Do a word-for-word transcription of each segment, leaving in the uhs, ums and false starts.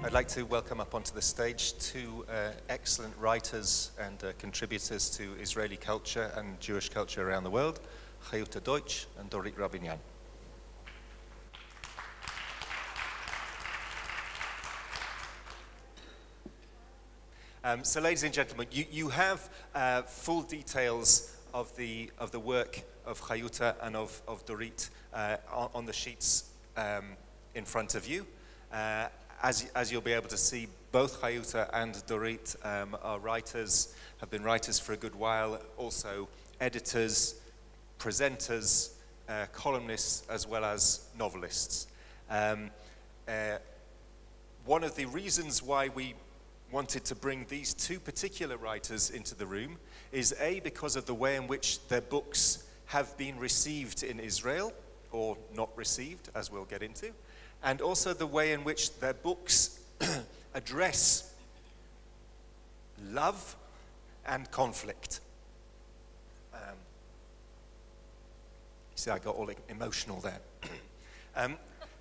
I'd like to welcome up onto the stage two uh, excellent writers and uh, contributors to Israeli culture and Jewish culture around the world, Chayuta Deutsch and Dorit Rabinyan. Um, so, ladies and gentlemen, you, you have uh, full details of the of the work of Chayuta and of, of Dorit uh, on, on the sheets um, in front of you. Uh, as, as you'll be able to see, both Chayuta and Dorit um, are writers, have been writers for a good while, also editors, presenters, uh, columnists, as well as novelists. Um, uh, one of the reasons why we wanted to bring these two particular writers into the room is A, because of the way in which their books have been received in Israel, or not received, as we'll get into, and also the way in which their books address love and conflict. Um, you see, I got all emotional there. um,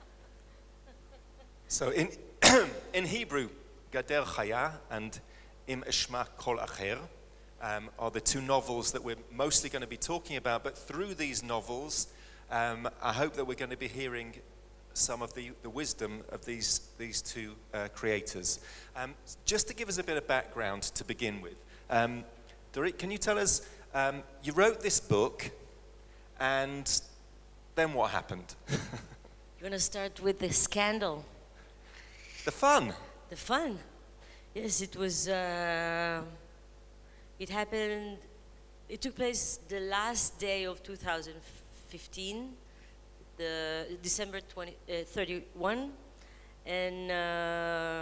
so in, in Hebrew, Gader Chaya and Im Eshma Kol Acher um, are the two novels that we're mostly going to be talking about, but through these novels, um, I hope that we're going to be hearing some of the, the wisdom of these, these two uh, creators. Um, just to give us a bit of background to begin with, um, Dorit, can you tell us, um, you wrote this book, and then what happened? You're going to start with the scandal. The fun. The fun. Yes, it was, uh, it happened, it took place the last day of two thousand fifteen, the December twenty, uh, thirty-first, and uh,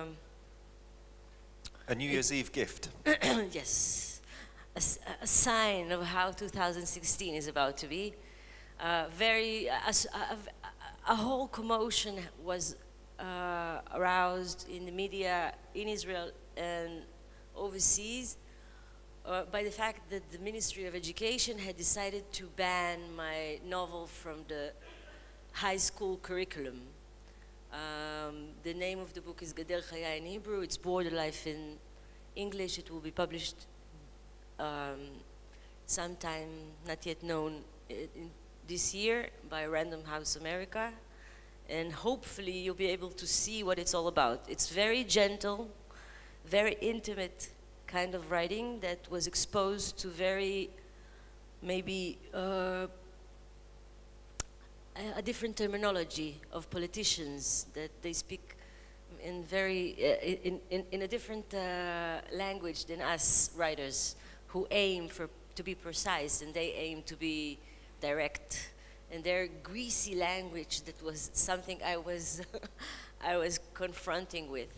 a New Year's Eve gift. Yes, a, a sign of how two thousand sixteen is about to be. Uh, very, a, a, a whole commotion was uh, aroused in the media in Israel and overseas uh, by the fact that the Ministry of Education had decided to ban my novel from the high school curriculum. Um, the name of the book is Gader Chaya in Hebrew. It's Border Life in English. It will be published um, sometime not yet known in this year by Random House America. And hopefully you'll be able to see what it's all about. It's very gentle, very intimate kind of writing that was exposed to very, maybe, uh, a different terminology of politicians, that they speak in very uh, in, in, in a different uh, language than us writers, who aim for to be precise, and they aim to be direct. And their greasy language, that was something I was I was confronting with.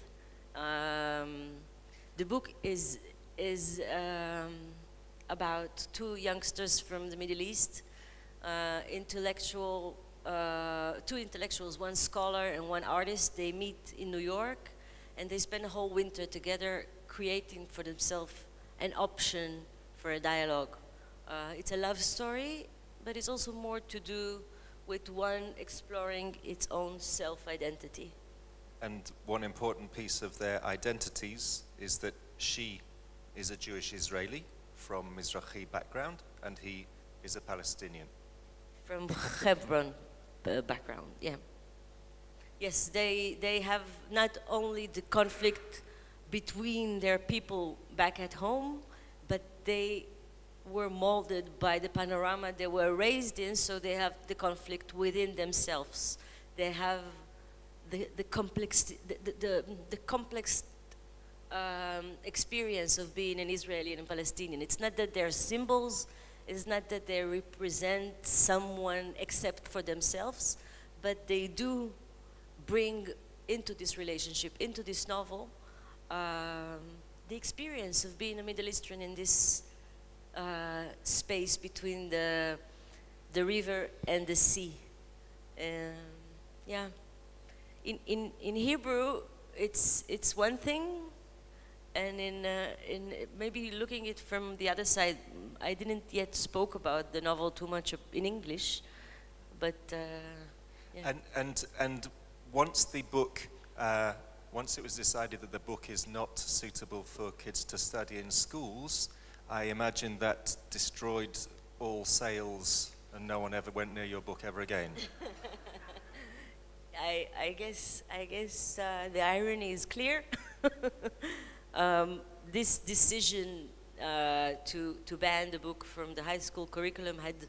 Um, the book is is um, about two youngsters from the Middle East, uh, intellectual. Uh, two intellectuals, one scholar and one artist. They meet in New York, and they spend a whole winter together creating for themselves an option for a dialogue. Uh, it's a love story, but it's also more to do with one exploring its own self-identity. And one important piece of their identities is that she is a Jewish Israeli from Mizrahi background, and he is a Palestinian. From Hebron. Uh, background, yeah. Yes, they, they have not only the conflict between their people back at home, but they were molded by the panorama they were raised in, so they have the conflict within themselves. They have the, the complex, the, the, the, the complex um, experience of being an Israeli and a Palestinian. It's not that they're symbols, it's not that they represent someone except for themselves, but they do bring into this relationship, into this novel, um, the experience of being a Middle Eastern in this uh, space between the, the river and the sea. Um, yeah. In, in, in Hebrew, it's, it's one thing, and in, uh, in maybe looking it from the other side, I didn't yet spoke about the novel too much in English, but uh, yeah. And, and, and once the book uh, once it was decided that the book is not suitable for kids to study in schools, I imagine that destroyed all sales and no one ever went near your book ever again. I, I guess, I guess uh, the irony is clear. um, this decision uh, to, to ban the book from the high school curriculum had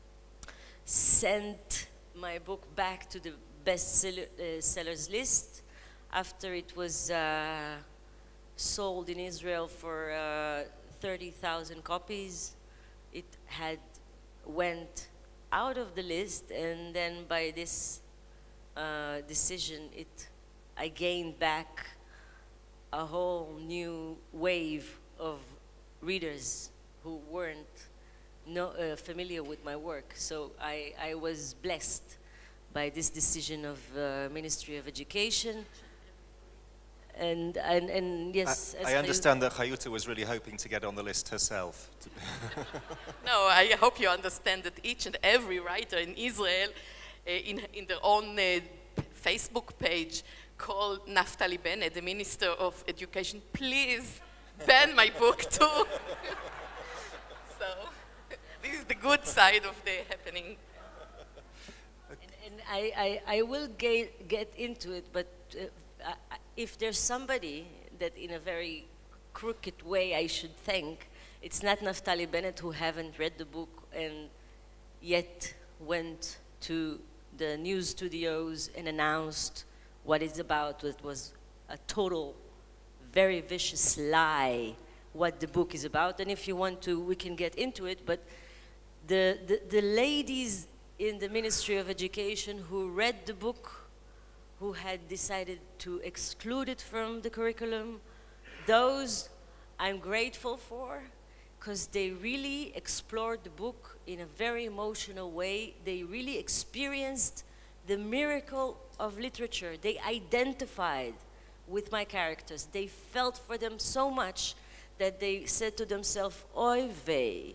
sent my book back to the best seller, uh, sellers list after it was uh, sold in Israel for uh, thirty thousand copies. It had went out of the list, and then by this uh, decision, it I gained back a whole new wave of readers who weren't no, uh, familiar with my work. So I, I was blessed by this decision of uh, Ministry of Education. And, and, and yes, I, I understand that Chayuta was really hoping to get on the list herself. No, I hope you understand that each and every writer in Israel, uh, in, in their own uh, Facebook page, called Naftali Bennett, the Minister of Education, please ban my book too. So this is the good side of the happening. And, and I, I, I will get, get into it, but uh, I, if there's somebody that in a very crooked way I should thank, it's not Naftali Bennett, who haven't read the book and yet went to the news studios and announced what it's about. It was a total, very vicious lie what the book is about. And if you want to, we can get into it, but the, the, the ladies in the Ministry of Education who read the book, who had decided to exclude it from the curriculum, those I'm grateful for, because they really explored the book in a very emotional way. They really experienced the miracle of literature. They identified with my characters. They felt for them so much that they said to themselves, oy vey,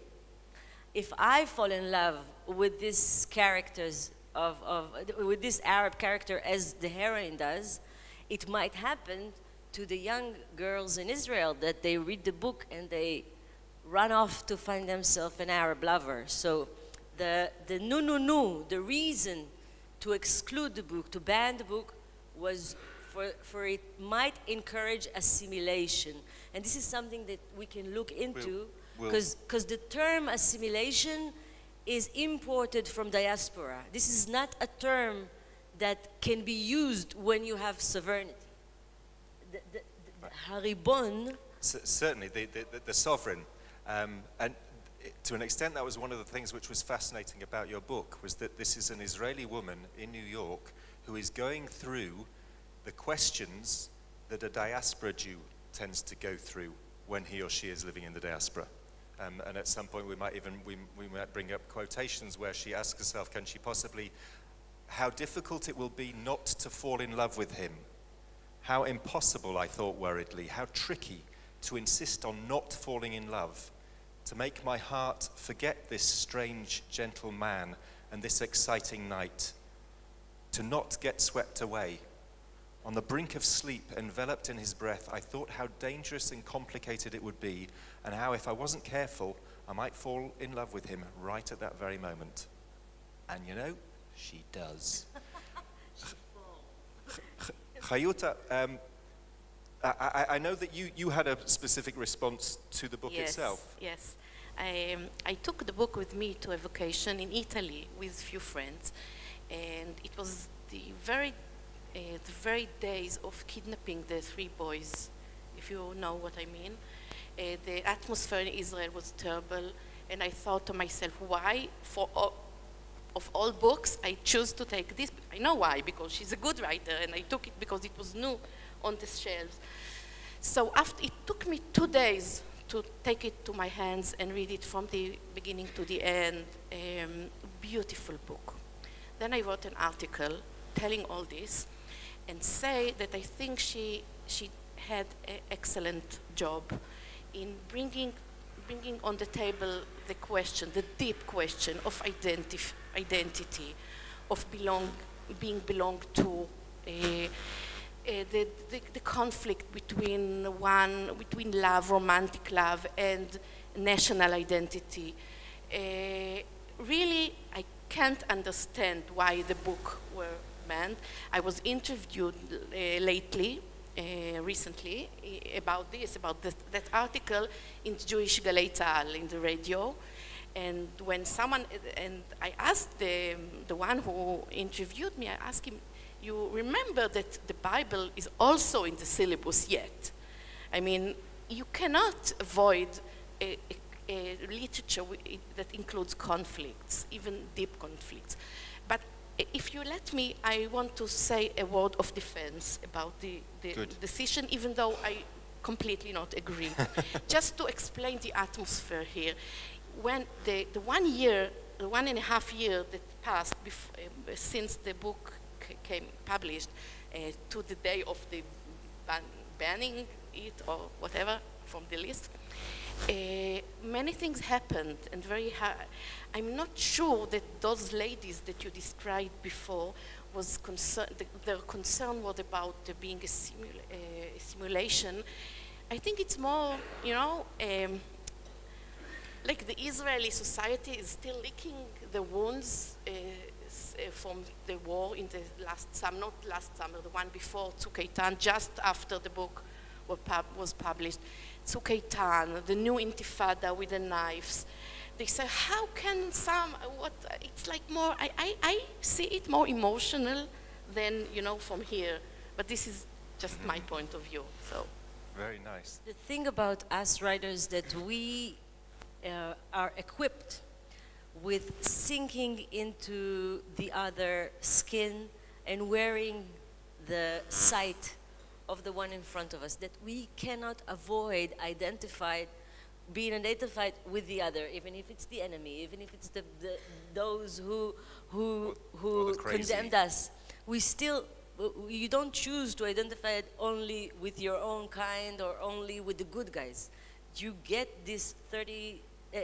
if I fall in love with these characters, Of, of, with this Arab character as the heroine does, it might happen to the young girls in Israel that they read the book and they run off to find themselves an Arab lover. So the, the no, no, no, the reason to exclude the book, to ban the book, was for, for it might encourage assimilation. And this is something that we can look into, because we'll, we'll. the term assimilation is imported from diaspora. This is not a term that can be used when you have sovereignty. The, the, the Haribon. C certainly, the, the, the sovereign. Um, and to an extent, that was one of the things which was fascinating about your book, was that this is an Israeli woman in New York who is going through the questions that a diaspora Jew tends to go through when he or she is living in the diaspora. Um, and at some point we might even we, we might bring up quotations where she asks herself, can she possibly, how difficult it will be not to fall in love with him. How impossible, I thought worriedly, how tricky to insist on not falling in love, to make my heart forget this strange, gentle man and this exciting night, to not get swept away. On the brink of sleep, enveloped in his breath, I thought how dangerous and complicated it would be, and how if I wasn't careful, I might fall in love with him right at that very moment. And you know, she does. Chayuta, um, I, I know that you, you had a specific response to the book yes, itself. Yes, I, um, I took the book with me to a vacation in Italy with a few friends, and it was the very Uh, the very days of kidnapping the three boys, if you know what I mean. Uh, the atmosphere in Israel was terrible, and I thought to myself, why, for all, of all books, I choose to take this? I know why, because she's a good writer, and I took it because it was new on the shelves. So after, it took me two days to take it to my hands and read it from the beginning to the end. Um, beautiful book. Then I wrote an article telling all this, and say that I think she she had an excellent job in bringing bringing on the table the question, the deep question of identif identity, of belong being belonged to, uh, uh, the, the, the conflict between one, between love, romantic love, and national identity. Uh, really, I can't understand why the book were banned. I was interviewed uh, lately, uh, recently, uh, about this, about this, that article in Jewish Galei Tzahal in the radio. And when someone, and I asked the, the one who interviewed me, I asked him, you remember that the Bible is also in the syllabus yet? I mean, you cannot avoid a, a, a literature that includes conflicts, even deep conflicts. But if you let me, I want to say a word of defense about the, the decision, even though I completely not agree. Just to explain the atmosphere here. When the, the one year, the one and a half year that passed before, uh, since the book came published uh, to the day of the ban banning it or whatever from the list, uh, many things happened and very hard. I'm not sure that those ladies that you described before was concerned, the, their concern was about uh, being a, simula uh, a simulation. I think it's more, you know, um, like the Israeli society is still licking the wounds uh, from the war in the last summer, not last summer, the one before Tzuk Eitan, just after the book was, pub was published. Tzuk Eitan, the new Intifada with the knives. They say, how can some, what, it's like more, I, I, I see it more emotional than, you know, from here. But this is just my point of view, so. Very nice. The thing about us writers that we uh, are equipped with sinking into the other skin and wearing the sight of the one in front of us, that we cannot avoid identified, being identified with the other, even if it's the enemy, even if it's the, the those who who who condemned us. We still, you don't choose to identify it only with your own kind or only with the good guys. You get this thirty, uh,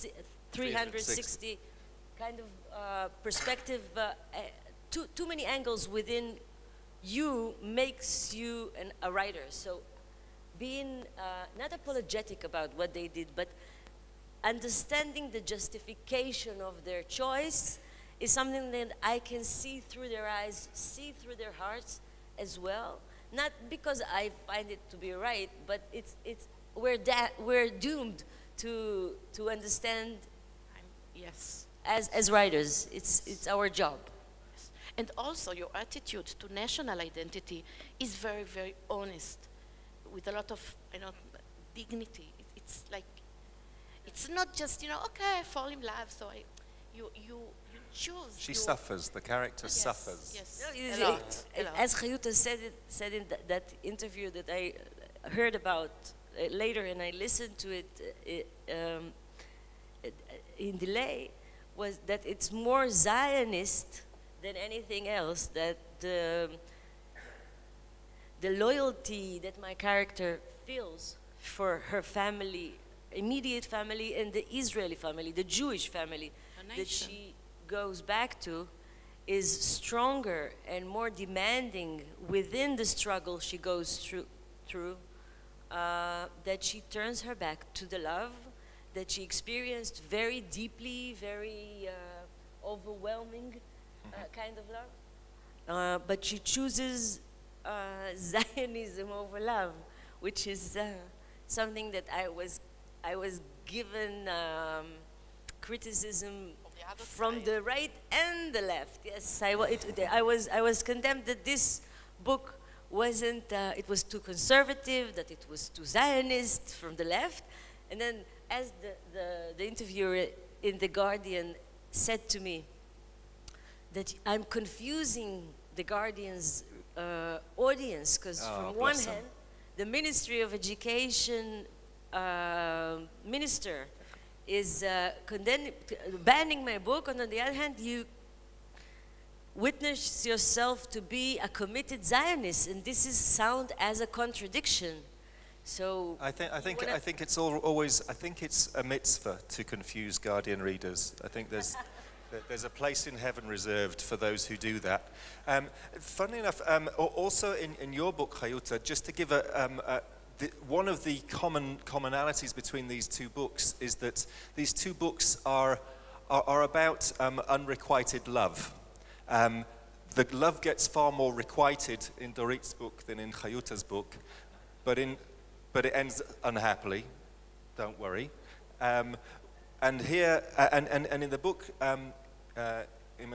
three hundred sixty kind of uh, perspective, uh, uh, too, too many angles within you makes you an, a writer. So being uh, not apologetic about what they did, but understanding the justification of their choice is something that I can see through their eyes, see through their hearts as well. Not because I find it to be right, but it's, it's, we're, da we're doomed to, to understand. I'm, yes. As, as writers, it's, it's our job. Yes. And also your attitude to national identity is very, very honest, with a lot of, you know, dignity. It, it's like, it's not just, you know, okay, I fall in love, so I, you, you, you choose. She you suffers, the character yes, suffers. Yes, no, a it, lot, it, a lot. As Chayuta said, it, said in th that interview that I heard about uh, later, and I listened to it, uh, it um, in delay, was that it's more Zionist than anything else, that the, the loyalty that my character feels for her family, immediate family, and the Israeli family, the Jewish family that she goes back to, is stronger and more demanding within the struggle she goes through, through uh, that she turns her back to the love that she experienced very deeply, very uh, overwhelming uh, kind of love. Uh, but she chooses uh, Zionism over love, which is uh, something that I was, I was given um, criticism the from side. the right and the left. Yes, I, wa it, I, was, I was condemned that this book wasn't, uh, it was too conservative, that it was too Zionist from the left. And then as the, the, the interviewer in The Guardian said to me that I'm confusing The Guardian's uh, audience, because Oh, from one bless them. hand, the Ministry of Education uh, minister is uh, condemning, banning my book, and on the other hand, you witness yourself to be a committed Zionist, and this is sound as a contradiction. So I think I think I think it's all, always I think it's a mitzvah to confuse Guardian readers. I think there's There- There's a place in heaven reserved for those who do that. Um, funnily enough, um, al- also in, in your book, Chayuta, just to give a, um, a the, one of the common commonalities between these two books is that these two books are are, are about um, unrequited love. Um, the love gets far more requited in Dorit's book than in Chayuta's book, but in but it ends unhappily. Don't worry. Um, and here uh, and, and and in the book. Um, uh,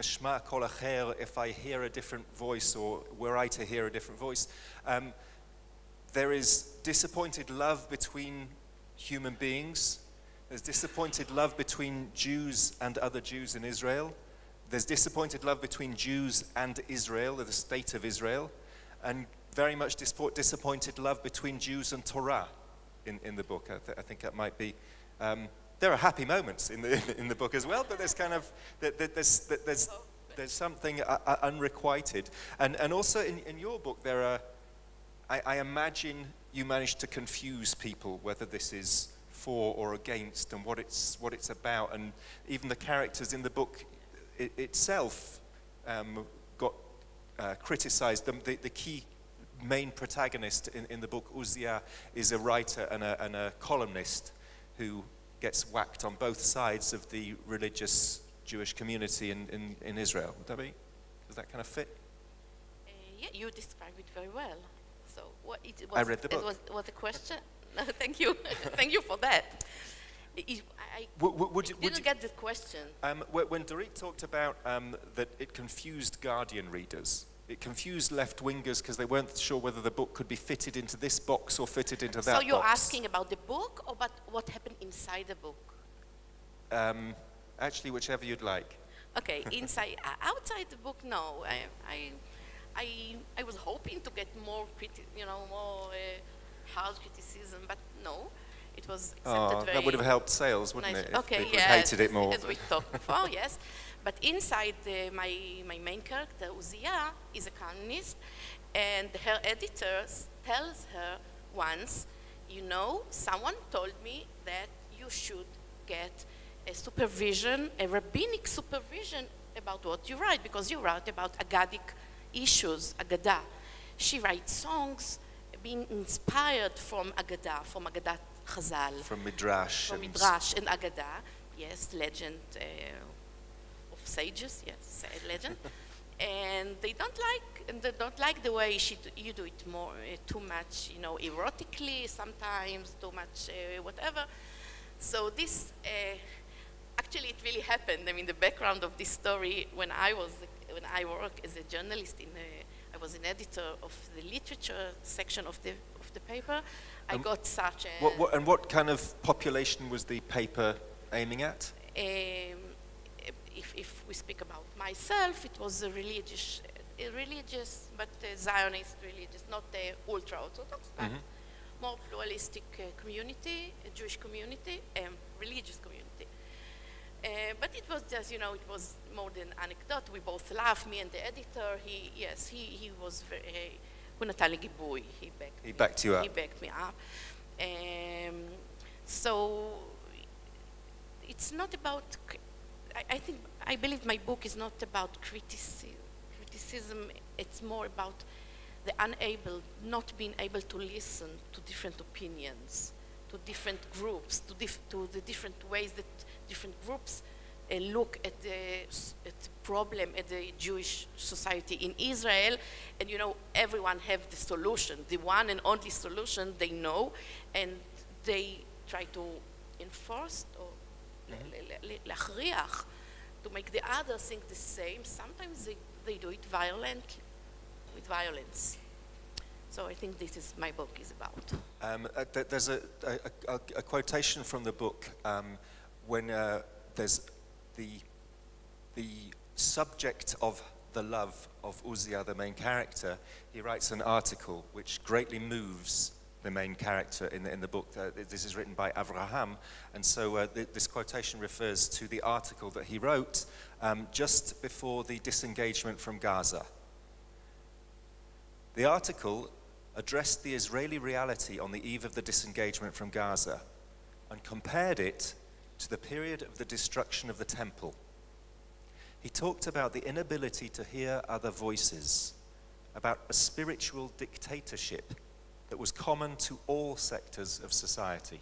if I hear a different voice, or were I to hear a different voice, um, there is disappointed love between human beings. There's disappointed love between Jews and other Jews in Israel. There's disappointed love between Jews and Israel, the state of Israel, and very much dis- disappointed love between Jews and Torah in, in the book. I, th- I think that might be. Um, there are happy moments in the in the book as well, but there's kind of there's there's there's something uh, unrequited, and and also in, in your book there are. I, I imagine you managed to confuse people whether this is for or against and what it's what it's about, and even the characters in the book it, itself um, got uh, criticized. The, the, the key main protagonist in, in the book, Uzziah, is a writer and a, and a columnist who gets whacked on both sides of the religious Jewish community in, in, in Israel. Would that be? Does that kind of fit? Uh, yeah, you described it very well. So what it was, I read the book. It was, was a question. No, thank you, thank you for that. It, I W- w- would you, didn't would you, get the question. um, wh- when Dorit talked about um, that it confused Guardian readers, it confused left-wingers because they weren't sure whether the book could be fitted into this box or fitted into that So you're box. asking about the book or about what happened inside the book? Um, actually, whichever you'd like. Okay, inside, uh, outside the book, no. I, I, I, I was hoping to get more, criti- you know, more uh, hard criticism, but no, it was accepted Oh, very that would have helped sales, wouldn't nice. it? If Okay, people yeah, hated it more. as we talked before, yes. But inside the, my my main character, Uzziah, is a columnist, and her editor tells her once, you know, someone told me that you should get a supervision, a rabbinic supervision about what you write, because you write about Aggadic issues, Aggadah. She writes songs being inspired from Aggadah, from Aggadah Chazal. From Midrash. From and Midrash and Aggadah, yes, legend uh, of sages, yes, legend. And they don't like, and they don't like the way she do, you do it more, uh, too much, you know, erotically sometimes, too much uh, whatever. So this, uh, actually, it really happened. I mean, the background of this story, when I was, when I worked as a journalist in, a, I was an editor of the literature section of the of the paper. I Um, got such a. What, what, and what kind of population was the paper aiming at? Um, if, if we speak about myself, it was a religious, a religious, but a Zionist religious, not the ultra-Orthodox, but Mhm. more pluralistic uh, community, a Jewish community, um, religious community. Uh, but it was just, you know, it was more than anecdote. We both laughed, me and the editor. He, yes, he, he was very, הוא נתן לי גיבוי, he backed He me. backed you up. He backed me up. Um, so it's not about, I, I think, I believe my book is not about criticism. Criticism, it's more about the unable, not being able to listen to different opinions, to different groups, to, dif to the different ways that different groups uh, look at the, at the problem at the Jewish society in Israel, and you know, everyone have the solution, the one and only solution they know, and they try to enforce or להכריח, to make the other think the same. Sometimes they, they do it violently, with violence. So I think this is my book is about. Um, uh, th there's a, a, a, a quotation from the book um, when uh, there's the, the subject of the love of Uzziah, the main character. He writes an article which greatly moves the main character in the, in the book. Uh, this is written by Avraham, and so uh, th this quotation refers to the article that he wrote um, just before the disengagement from Gaza. The article addressed the Israeli reality on the eve of the disengagement from Gaza and compared it to the period of the destruction of the temple. he talked about the inability to hear other voices, about a spiritual dictatorship that was common to all sectors of society.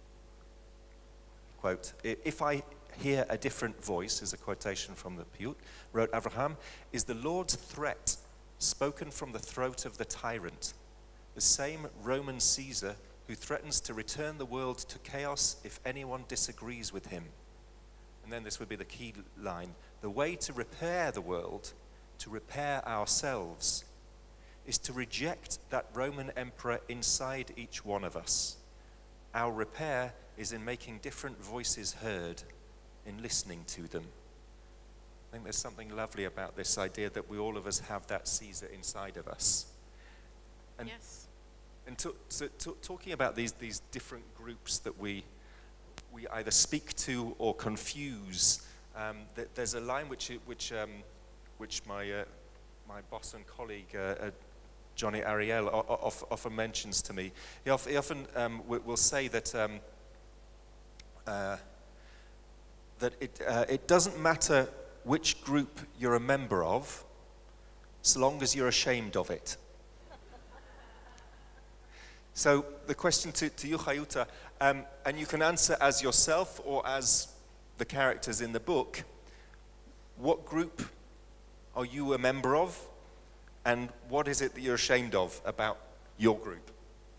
Quote, "If I hear a different voice," is a quotation from the Piyut, wrote Avraham, "is the Lord's threat spoken from the throat of the tyrant, the same Roman Caesar who threatens to return the world to chaos if anyone disagrees with him." And then this would be the key line: "The way to repair the world, to repair ourselves, is to reject that Roman emperor inside each one of us. Our repair is in making different voices heard, in listening to them." I think there's something lovely about this idea that we all of us have that Caesar inside of us. And, Yes. and to, so to, talking about these, these different groups that we, we either speak to or confuse, um, th there's a line which, which, um, which my, uh, my boss and colleague, uh, uh, Johnny Ariel, of, often mentions to me. He, of, he often um, will say that um, uh, that it, uh, it doesn't matter which group you're a member of, so long as you're ashamed of it. So the question to, to you, Chayuta, um, and you can answer as yourself or as the characters in the book, what group are you a member of? And what is it that you're ashamed of about your group?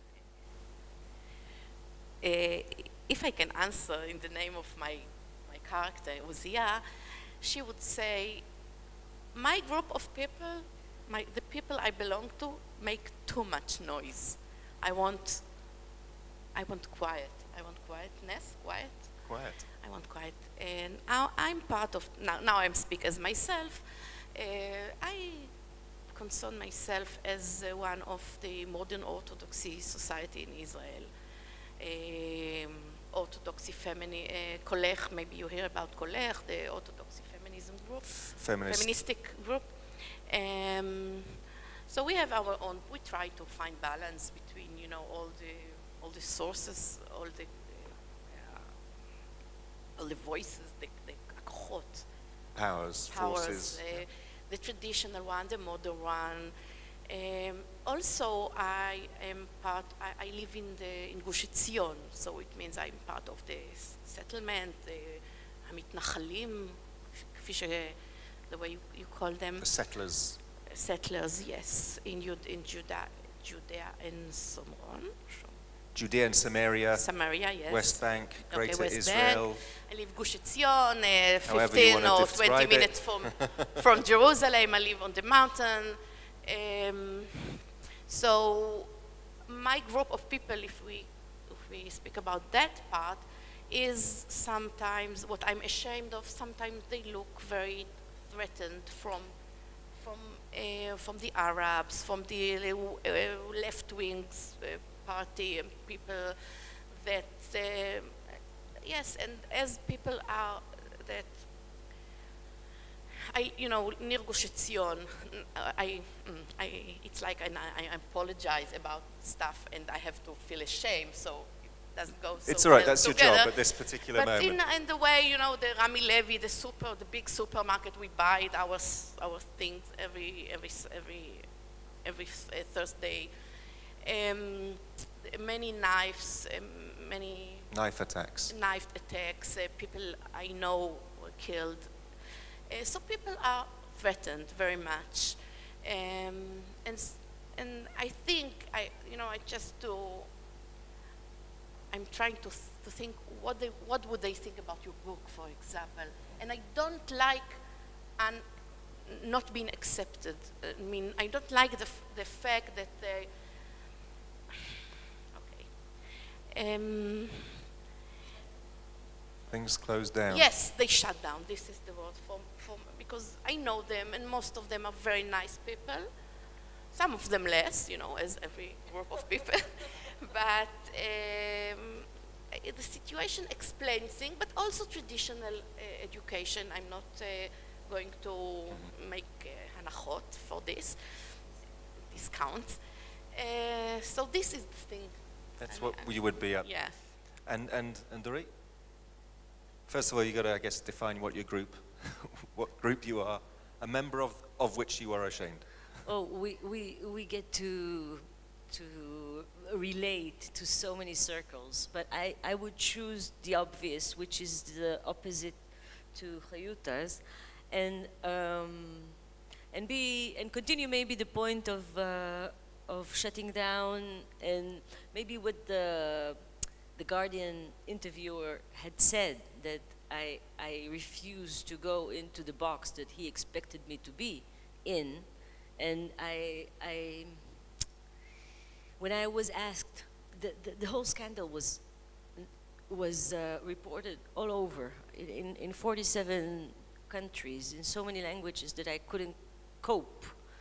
Uh, if I can answer in the name of my, my character, Uzziah, she would say, my group of people, my, the people I belong to, make too much noise. I want, I want quiet. I want quietness, quiet. Quiet. I want quiet. And I, I'm part of, now, now I'm speak as myself. Uh, I concern myself as uh, one of the modern Orthodoxy society in Israel. Um, Orthodoxy feminine, uh, Kolech, maybe you hear about Kolech, the Orthodoxy feminism group, Feminist. feministic group. Um, so we have our own, we try to find balance between, you know, all the, all the sources, all the, uh, all the voices, the, the akchot, Powers, powers, forces. uh, the traditional one, the modern one. Um, also, I am part, I, I live in the in Gush Etzion, so it means I'm part of the settlement, the המתנחלים, כפי ש, the way you, you call them. The settlers. Settlers, yes, in, Jud, in Judah, Judea and Samaria. Judea and Samaria. Samaria, yes. West Bank, Greater okay, West Israel. Bank. I live Gush Etzion, uh, However fifteen or twenty it. minutes from, from Jerusalem. I live on the mountain. Um, so my group of people, if we, if we speak about that part, is sometimes what I'm ashamed of. Sometimes they look very threatened from, from, uh, from the Arabs, from the uh, left-wing uh, party and people that, uh, yes, and as people are that, I, you know, near Gush Etzion, I, I, it's like I, I apologize about stuff and I have to feel ashamed, so it doesn't go so It's all right, well that's together. your job at this particular but moment. But in, in the way, you know, the Rami Levi, the super, the big supermarket, we buy it, our, our things every, every, every, every uh, Thursday. Um, many knives, um, many... Knife attacks. Knife attacks, uh, people I know were killed. Uh, so people are threatened very much, um, and and I think I you know I just do. I'm trying to th to think what they what would they think about your book, for example, and I don't like an not being accepted. I mean, I don't like the f the fact that they. Okay. Um, Things closed down. Yes, they shut down. This is the word for, for because I know them, and most of them are very nice people. Some of them less, you know, as every group of people. But um, the situation explains things, but also traditional uh, education. I'm not uh, going to make uh, hanachot for this, discounts. Uh, so this is the thing. That's I what mean, you would be up. Yeah. And, and, and Dorit? First of all, you've got to, I guess, define what your group what group you are, a member of, of which you are ashamed? Oh, we, we, we get to, to relate to so many circles, but I, I would choose the obvious, which is the opposite to Chayuta's, and, um, and, be, and continue maybe the point of, uh, of shutting down, and maybe what the, the Guardian interviewer had said, that I, I refused to go into the box that he expected me to be in. And I, I when I was asked, the, the, the whole scandal was, was uh, reported all over, in, in forty-seven countries, in so many languages that I couldn't cope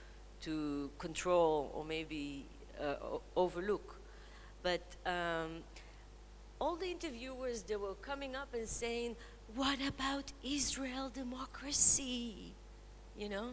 to control or maybe uh, overlook. But um, all the interviewers, they were coming up and saying, what about Israel democracy, you know?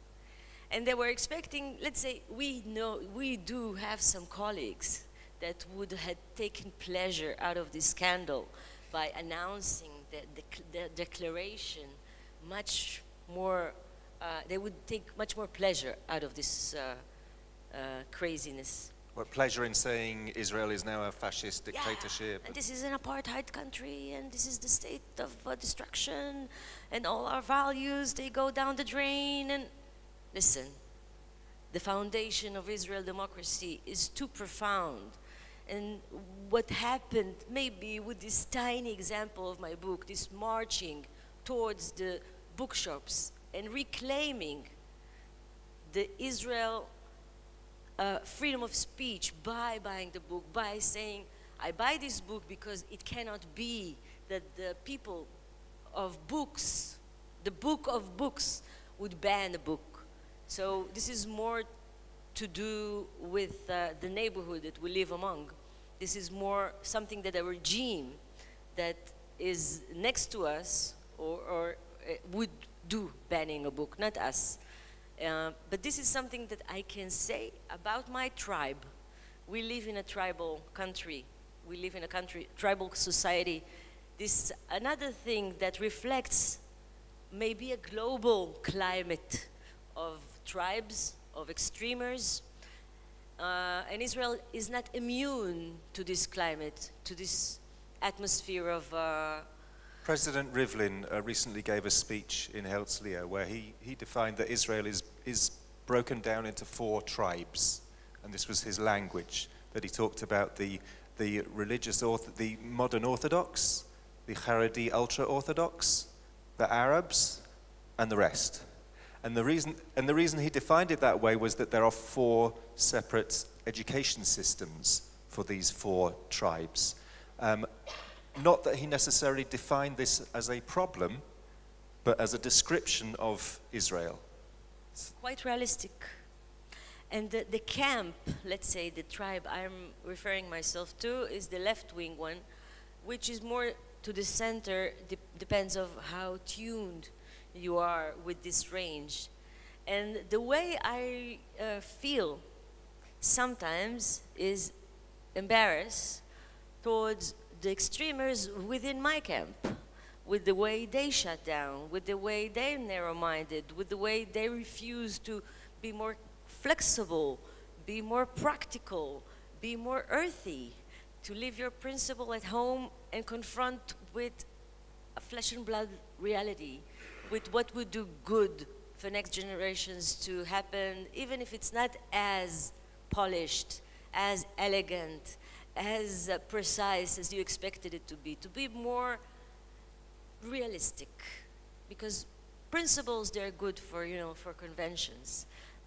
And they were expecting, let's say, we know, we do have some colleagues that would have taken pleasure out of this scandal by announcing the, the, the declaration much more, uh, they would take much more pleasure out of this uh, uh, craziness. What pleasure in saying Israel is now a fascist dictatorship? Yeah, and this is an apartheid country, and this is the state of uh, destruction, and all our values, they go down the drain, and listen, the foundation of Israel democracy is too profound. And what happened maybe with this tiny example of my book, this marching towards the bookshops and reclaiming the Israel uh, freedom of speech by buying the book, by saying, I buy this book because it cannot be that the people of books, the book of books, would ban a book. So this is more to do with uh, the neighborhood that we live among. This is more something that a regime that is next to us or, or uh, would do, banning a book, not us. Uh, but this is something that I can say about my tribe. We live in a tribal country. We live in a country, tribal society. This another thing that reflects maybe a global climate of tribes, of extremers, uh, and Israel is not immune to this climate, to this atmosphere of... Uh, President Rivlin uh, recently gave a speech in Herzliya where he, he defined that Israel is, is broken down into four tribes, and this was his language, that he talked about the, the religious, orth the modern Orthodox, the Haredi ultra-Orthodox, the Arabs, and the rest. And the, reason, and the reason he defined it that way was that there are four separate education systems for these four tribes. Um, not that he necessarily defined this as a problem, but as a description of Israel. Quite realistic. And the, the camp, let's say the tribe I'm referring myself to, is the left-wing one, which is more to the center, de depends on how tuned you are with this range. And the way I uh, feel sometimes is embarrassed towards the extremers within my camp, with the way they shut down, with the way they're narrow-minded, with the way they refuse to be more flexible, be more practical, be more earthy, to leave your principle at home and confront with a flesh and blood reality, with what would do good for next generations to happen, even if it's not as polished, as elegant, as uh, precise as you expected it to be, to be more realistic, because principles, they're good for, you know, for conventions.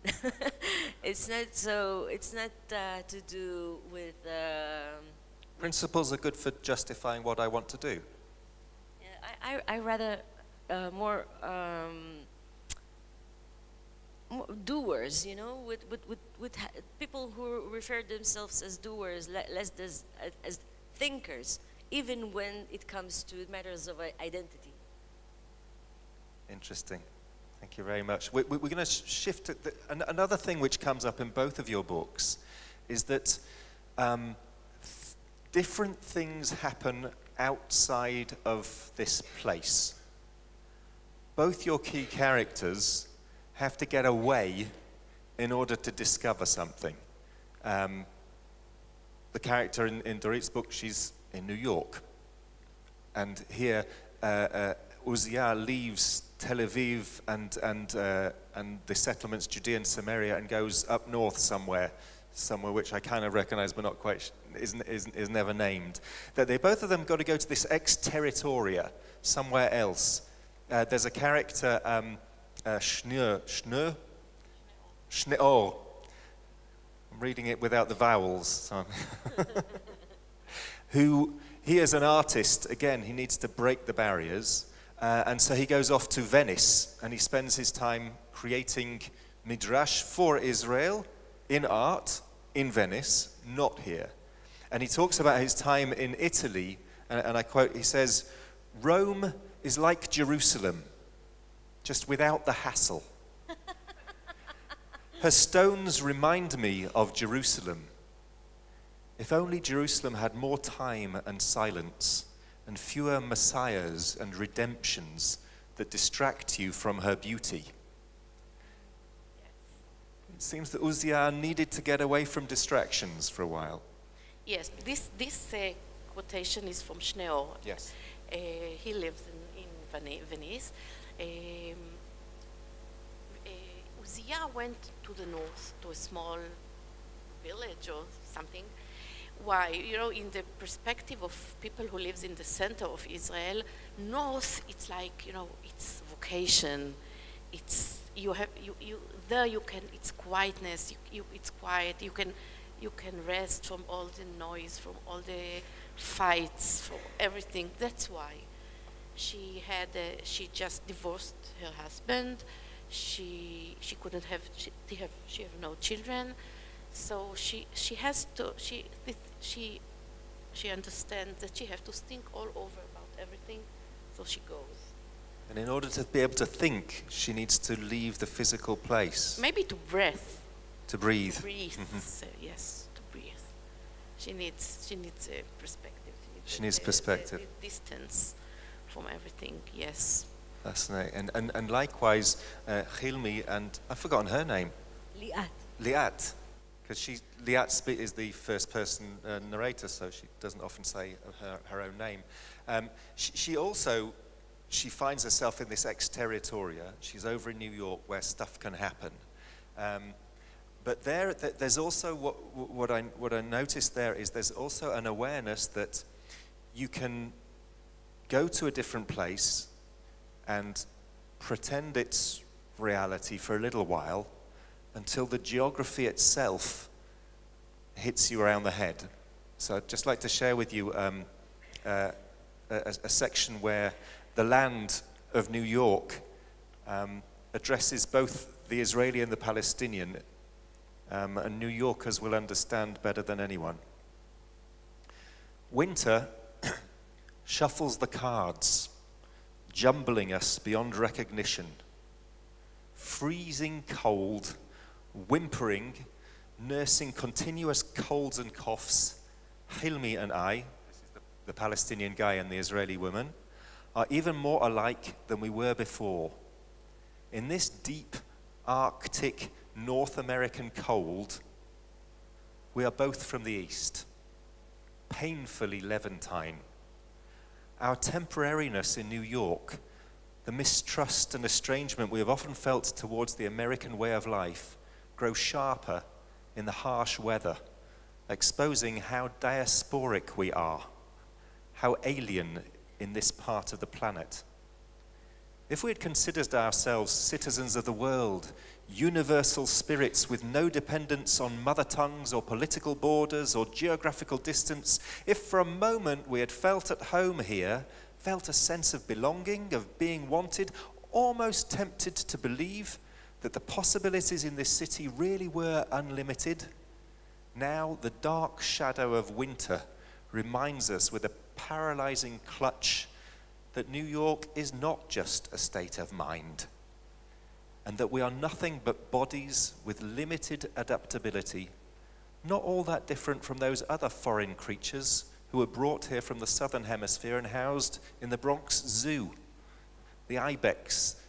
It's not so, it's not uh, to do with... Uh, Principles are good for justifying what I want to do. Yeah, I, I, I rather uh, more, um, more doers, you know, with, with, with, with ha people who refer themselves as doers, le less as, as thinkers, even when it comes to matters of identity. Interesting. Thank you very much. We're, we're going to shift to the, an, another thing which comes up in both of your books is that um, th different things happen outside of this place. both your key characters have to get away in order to discover something. Um, the character in, in Dorit's book, she's in New York. And here, uh, uh, Uzziah leaves Tel Aviv and, and, uh, and the settlements, Judea and Samaria, and goes up north somewhere, somewhere which I kind of recognize but not quite, is, is, is never named. That they, both of them got to go to this ex-territoria, somewhere else. Uh, there's a character, um, uh, Schnur, Schnur? Schneor. I'm reading it without the vowels. So who, he is an artist, again, he needs to break the barriers. Uh, and so he goes off to Venice, and he spends his time creating midrash for Israel, in art, in Venice, not here. And he talks about his time in Italy, and, and I quote, he says, "Rome is like Jerusalem, just without the hassle. Her stones remind me of Jerusalem. If only Jerusalem had more time and silence, and fewer messiahs and redemptions that distract you from her beauty." It seems that Uzziah needed to get away from distractions for a while. Yes, this, this uh, quotation is from Schneor. Yes. Uh, he lives in, in Veni- Venice. Um, uh, Uzziah went to the north, to a small village or something. Why? You know, in the perspective of people who lives in the center of Israel, north, it's like, you know, it's vocation. It's, you have, you, you, there you can, it's quietness, you, you, it's quiet, you can, you can rest from all the noise, from all the fights, from everything. That's why she had, a, she just divorced her husband. She, she couldn't have, she, they have, she have no children. So she, she has to, she, she, she understands that she has to think all over about everything, so she goes. And in order to be able to think, she needs to leave the physical place. Maybe to breathe. To breathe. To breathe, Mm-hmm. so, yes, to breathe. She needs, she needs a perspective. She needs a, perspective. A, a distance from everything, yes. Fascinating. And, and, and likewise, uh, Hilmi and, I've forgotten her name. Liat. Liat. Because she, Liat spe- is the first person uh, narrator, so she doesn't often say her, her own name. Um, she, she also, she finds herself in this ex-territoria. She's over in New York where stuff can happen. Um, but there, th- there's also, what, what, I, what I noticed there is there's also an awareness that you can go to a different place and pretend it's reality for a little while, until the geography itself hits you around the head. So I'd just like to share with you um, uh, a, a section where the land of New York um, addresses both the Israeli and the Palestinian, um, and New Yorkers will understand better than anyone. Winter shuffles the cards, jumbling us beyond recognition. Freezing cold, whimpering, nursing continuous colds and coughs, Hilmi and I, this is the, the Palestinian guy and the Israeli woman, are even more alike than we were before. In this deep, Arctic, North American cold, we are both from the East, painfully Levantine. Our temporariness in New York, the mistrust and estrangement we have often felt towards the American way of life, grow sharper in the harsh weather, exposing how diasporic we are, how alien in this part of the planet. If we had considered ourselves citizens of the world, universal spirits with no dependence on mother tongues or political borders or geographical distance, if for a moment we had felt at home here, felt a sense of belonging, of being wanted, almost tempted to believe that the possibilities in this city really were unlimited, now the dark shadow of winter reminds us with a paralyzing clutch that New York is not just a state of mind, and that we are nothing but bodies with limited adaptability, not all that different from those other foreign creatures who were brought here from the southern hemisphere and housed in the Bronx Zoo. The ibex,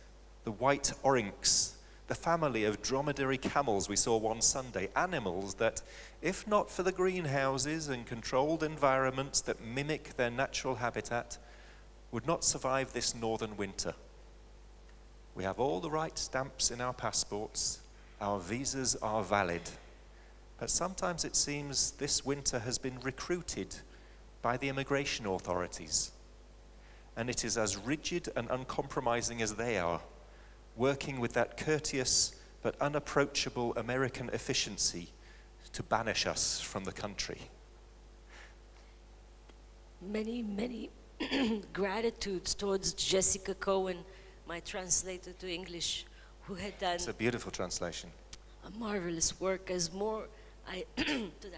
the white oryx, the family of dromedary camels we saw one Sunday, animals that, if not for the greenhouses and controlled environments that mimic their natural habitat, would not survive this northern winter. We have all the right stamps in our passports, our visas are valid, but sometimes it seems this winter has been recruited by the immigration authorities, and it is as rigid and uncompromising as they are, working with that courteous but unapproachable American efficiency to banish us from the country. Many, many gratitudes towards Jessica Cohen, my translator to English, who had done It's a beautiful translation. a marvelous work. As more I to the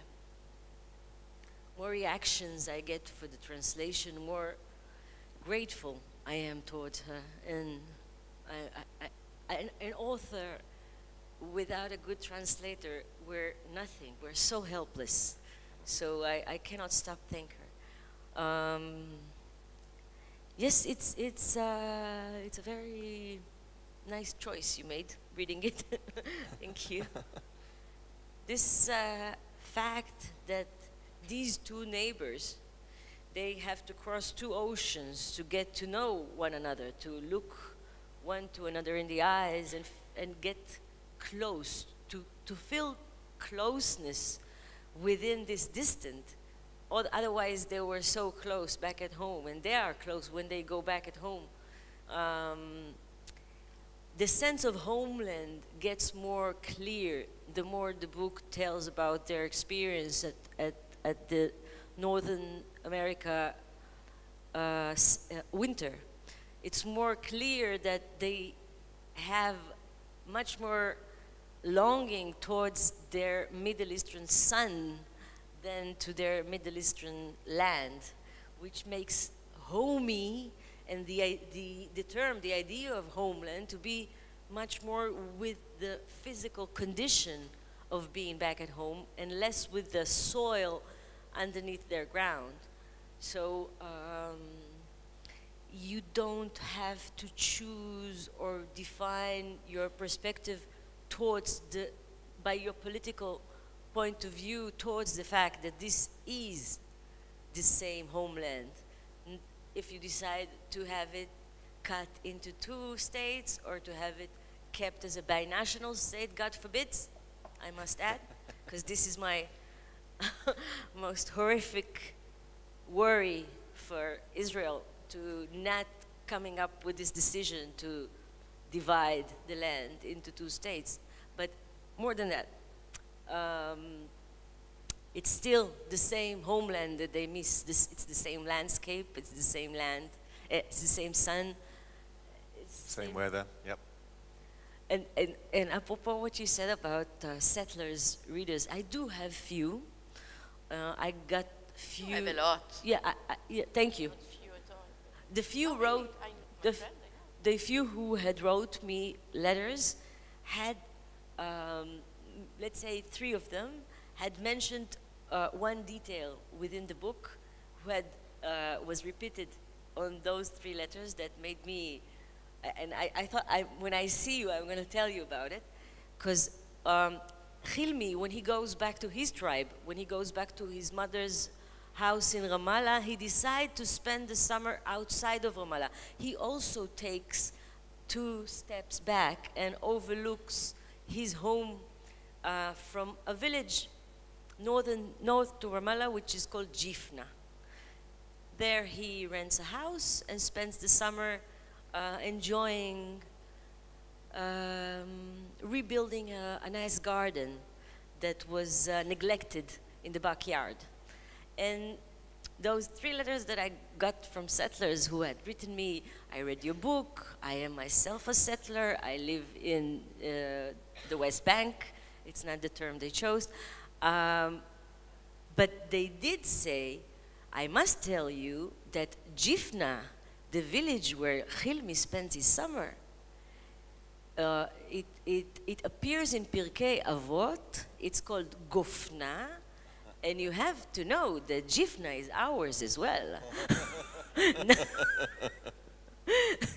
more reactions I get for the translation, more grateful I am towards her. And I, I, I, an, an author without a good translator, we're nothing. We're so helpless. So I, I cannot stop thanking her. Um, yes, it's it's uh, it's a very nice choice you made reading it. Thank you. This uh, fact that these two neighbors, they have to cross two oceans to get to know one another, to look one to another in the eyes and, and get close, to, to feel closeness within this distance. Otherwise, they were so close back at home, and they are close when they go back at home. Um, the sense of homeland gets more clear the more the book tells about their experience at, at, at the Northern America uh, s uh, winter. It's more clear that they have much more longing towards their Middle Eastern sun than to their Middle Eastern land, which makes homey and the, the, the term, the idea of homeland, to be much more with the physical condition of being back at home and less with the soil underneath their ground. So um, you don't have to choose or define your perspective towards the, by your political point of view towards the fact that this is the same homeland. If you decide to have it cut into two states or to have it kept as a binational state, God forbid, I must add, because this is my most horrific worry for Israel, to not coming up with this decision to divide the land into two states. But more than that, um, it's still the same homeland that they miss. This, it's the same landscape, it's the same land, it's the same sun. It's Same, same weather, yep. And, and, and apropos what you said about uh, settlers, readers, I do have few. Uh, I got few. You have a lot. Yeah, I, I, yeah, thank you. Not few at all. The few No, wrote, really, I, my the, f friend, I know. the few who had wrote me letters had, um, let's say three of them, had mentioned uh, one detail within the book who had, uh, was repeated on those three letters that made me, and I, I thought, I, when I see you, I'm going to tell you about it, because um, Hilmi, when he goes back to his tribe, when he goes back to his mother's house in Ramallah, he decides to spend the summer outside of Ramallah. He also takes two steps back and overlooks his home uh, from a village northern, north to Ramallah, which is called Jifna. There he rents a house and spends the summer uh, enjoying um, rebuilding a, a nice garden that was uh, neglected in the backyard. And those three letters that I got from settlers who had written me, I read your book, I am myself a settler, I live in uh, the West Bank, it's not the term they chose, um, but they did say, I must tell you that Jifna, the village where Hilmi spends his summer, uh, it, it, it appears in Pirkei Avot, it's called Gofna, and you have to know that Jifna is ours as well.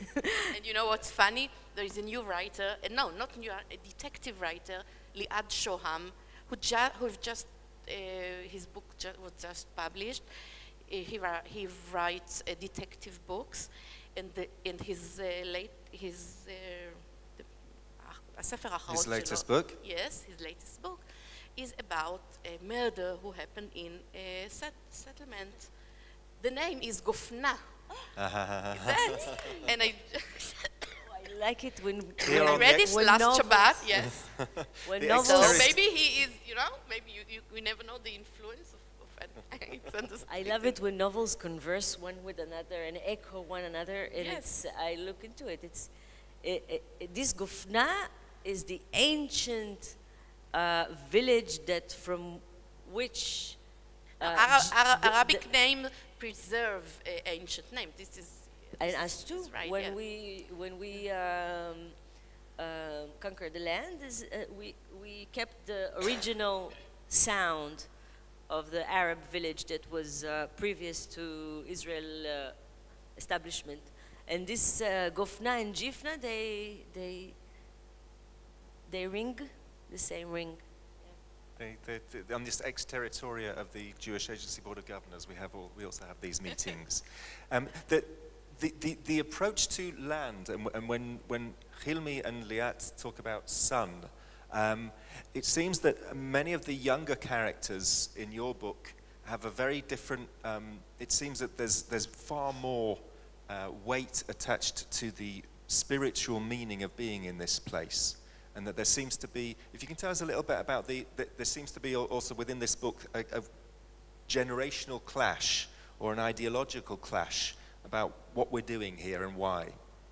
And you know what's funny? There is a new writer, uh, no, not new, a detective writer, Liad Shoham, who, ju- who just, uh, his book ju- was just published. Uh, he, ra- he writes uh, detective books, and, the, and his uh, late, his, uh, the, הספר האחרון His latest שלו, book? Yes, his latest book is about a murder who happened in a set- settlement. The name is Gofna. That, and I, I like it when, Here when I on read the it ex- when last novels- Shabbat, yes. when The novels, So Terrorist. maybe he is, you know, maybe you, you, we never know the influence of, of it's understood. I love it when novels converse one with another and echo one another, and Yes. it's, I look into it. It's it, it, it- this Gofna is the ancient uh, village that from which uh, Ara- J- Ara- the- Arabic the- name preserve uh, ancient name. This is and this us is- too. is right, when yeah. we when we um, um conquered the land, is, uh, we we kept the original sound of the Arab village that was uh, previous to Israel uh, establishment. And this uh, Gofna and Jifna, they they they ring the same ring. They, they, they, on this ex-territoria of the Jewish Agency Board of Governors, we have all, we also have these meetings. um, the, the, the, the approach to land, and, w- and when, when Hilmi and Liat talk about sun, um, it seems that many of the younger characters in your book have a very different, um, it seems that there's, there's far more uh, weight attached to the spiritual meaning of being in this place. And that there seems to be, if you can tell us a little bit about the, the there seems to be al- also within this book a, a generational clash or an ideological clash about what we're doing here and why.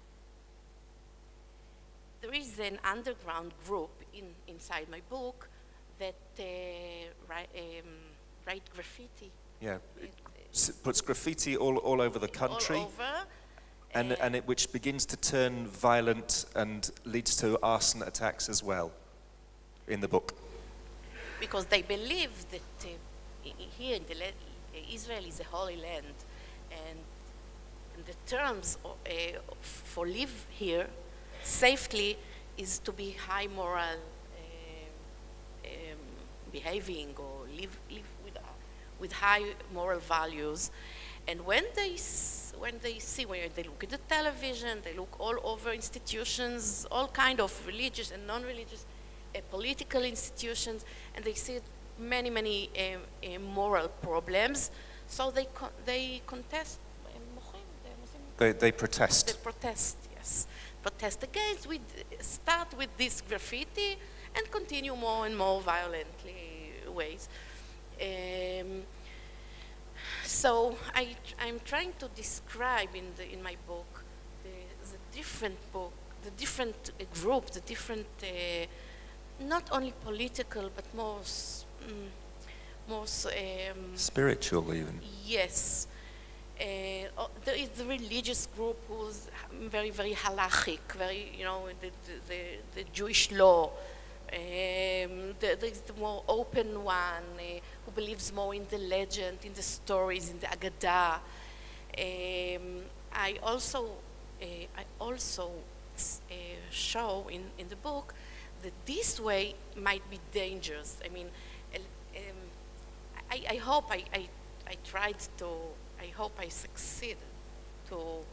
There is an underground group in, inside my book that uh, write, um, write graffiti. Yeah, it s- puts graffiti all, all over the country, All over. and, uh, and it, which begins to turn violent and leads to arson attacks as well in the book. Because they believe that uh, i- i- here in the land, Israel is a holy land, and, and the terms o- uh, for live here safely is to be high moral uh, um, behaving or live, live with, uh, with high moral values. And when they, s- when they see, when they look at the television, they look all over institutions, all kind of religious and non-religious, uh, political institutions, and they see many, many um, uh, moral problems. So they co- they contest. הם מוחים, הם עושים- They, they They protest. protest, yes. Protest against. We start with this graffiti and continue more and more violently ways. Um, so I, I'm trying to describe in the in my book the, the different book, the different uh, group, the different, uh, not only political but more, s- mm, more s- um, Spiritual even. Yes. Uh, oh, there is the religious group who's h- very, very halachic, very, you know, the, the, the, the Jewish law. Um, there, there is the more open one uh, who believes more in the legend, in the stories, in the Agadah. Um, I also, uh, I also s- uh, show in, in the book that this way might be dangerous. I mean, el- um, I, I hope I, I, I tried to, I hope I succeeded to,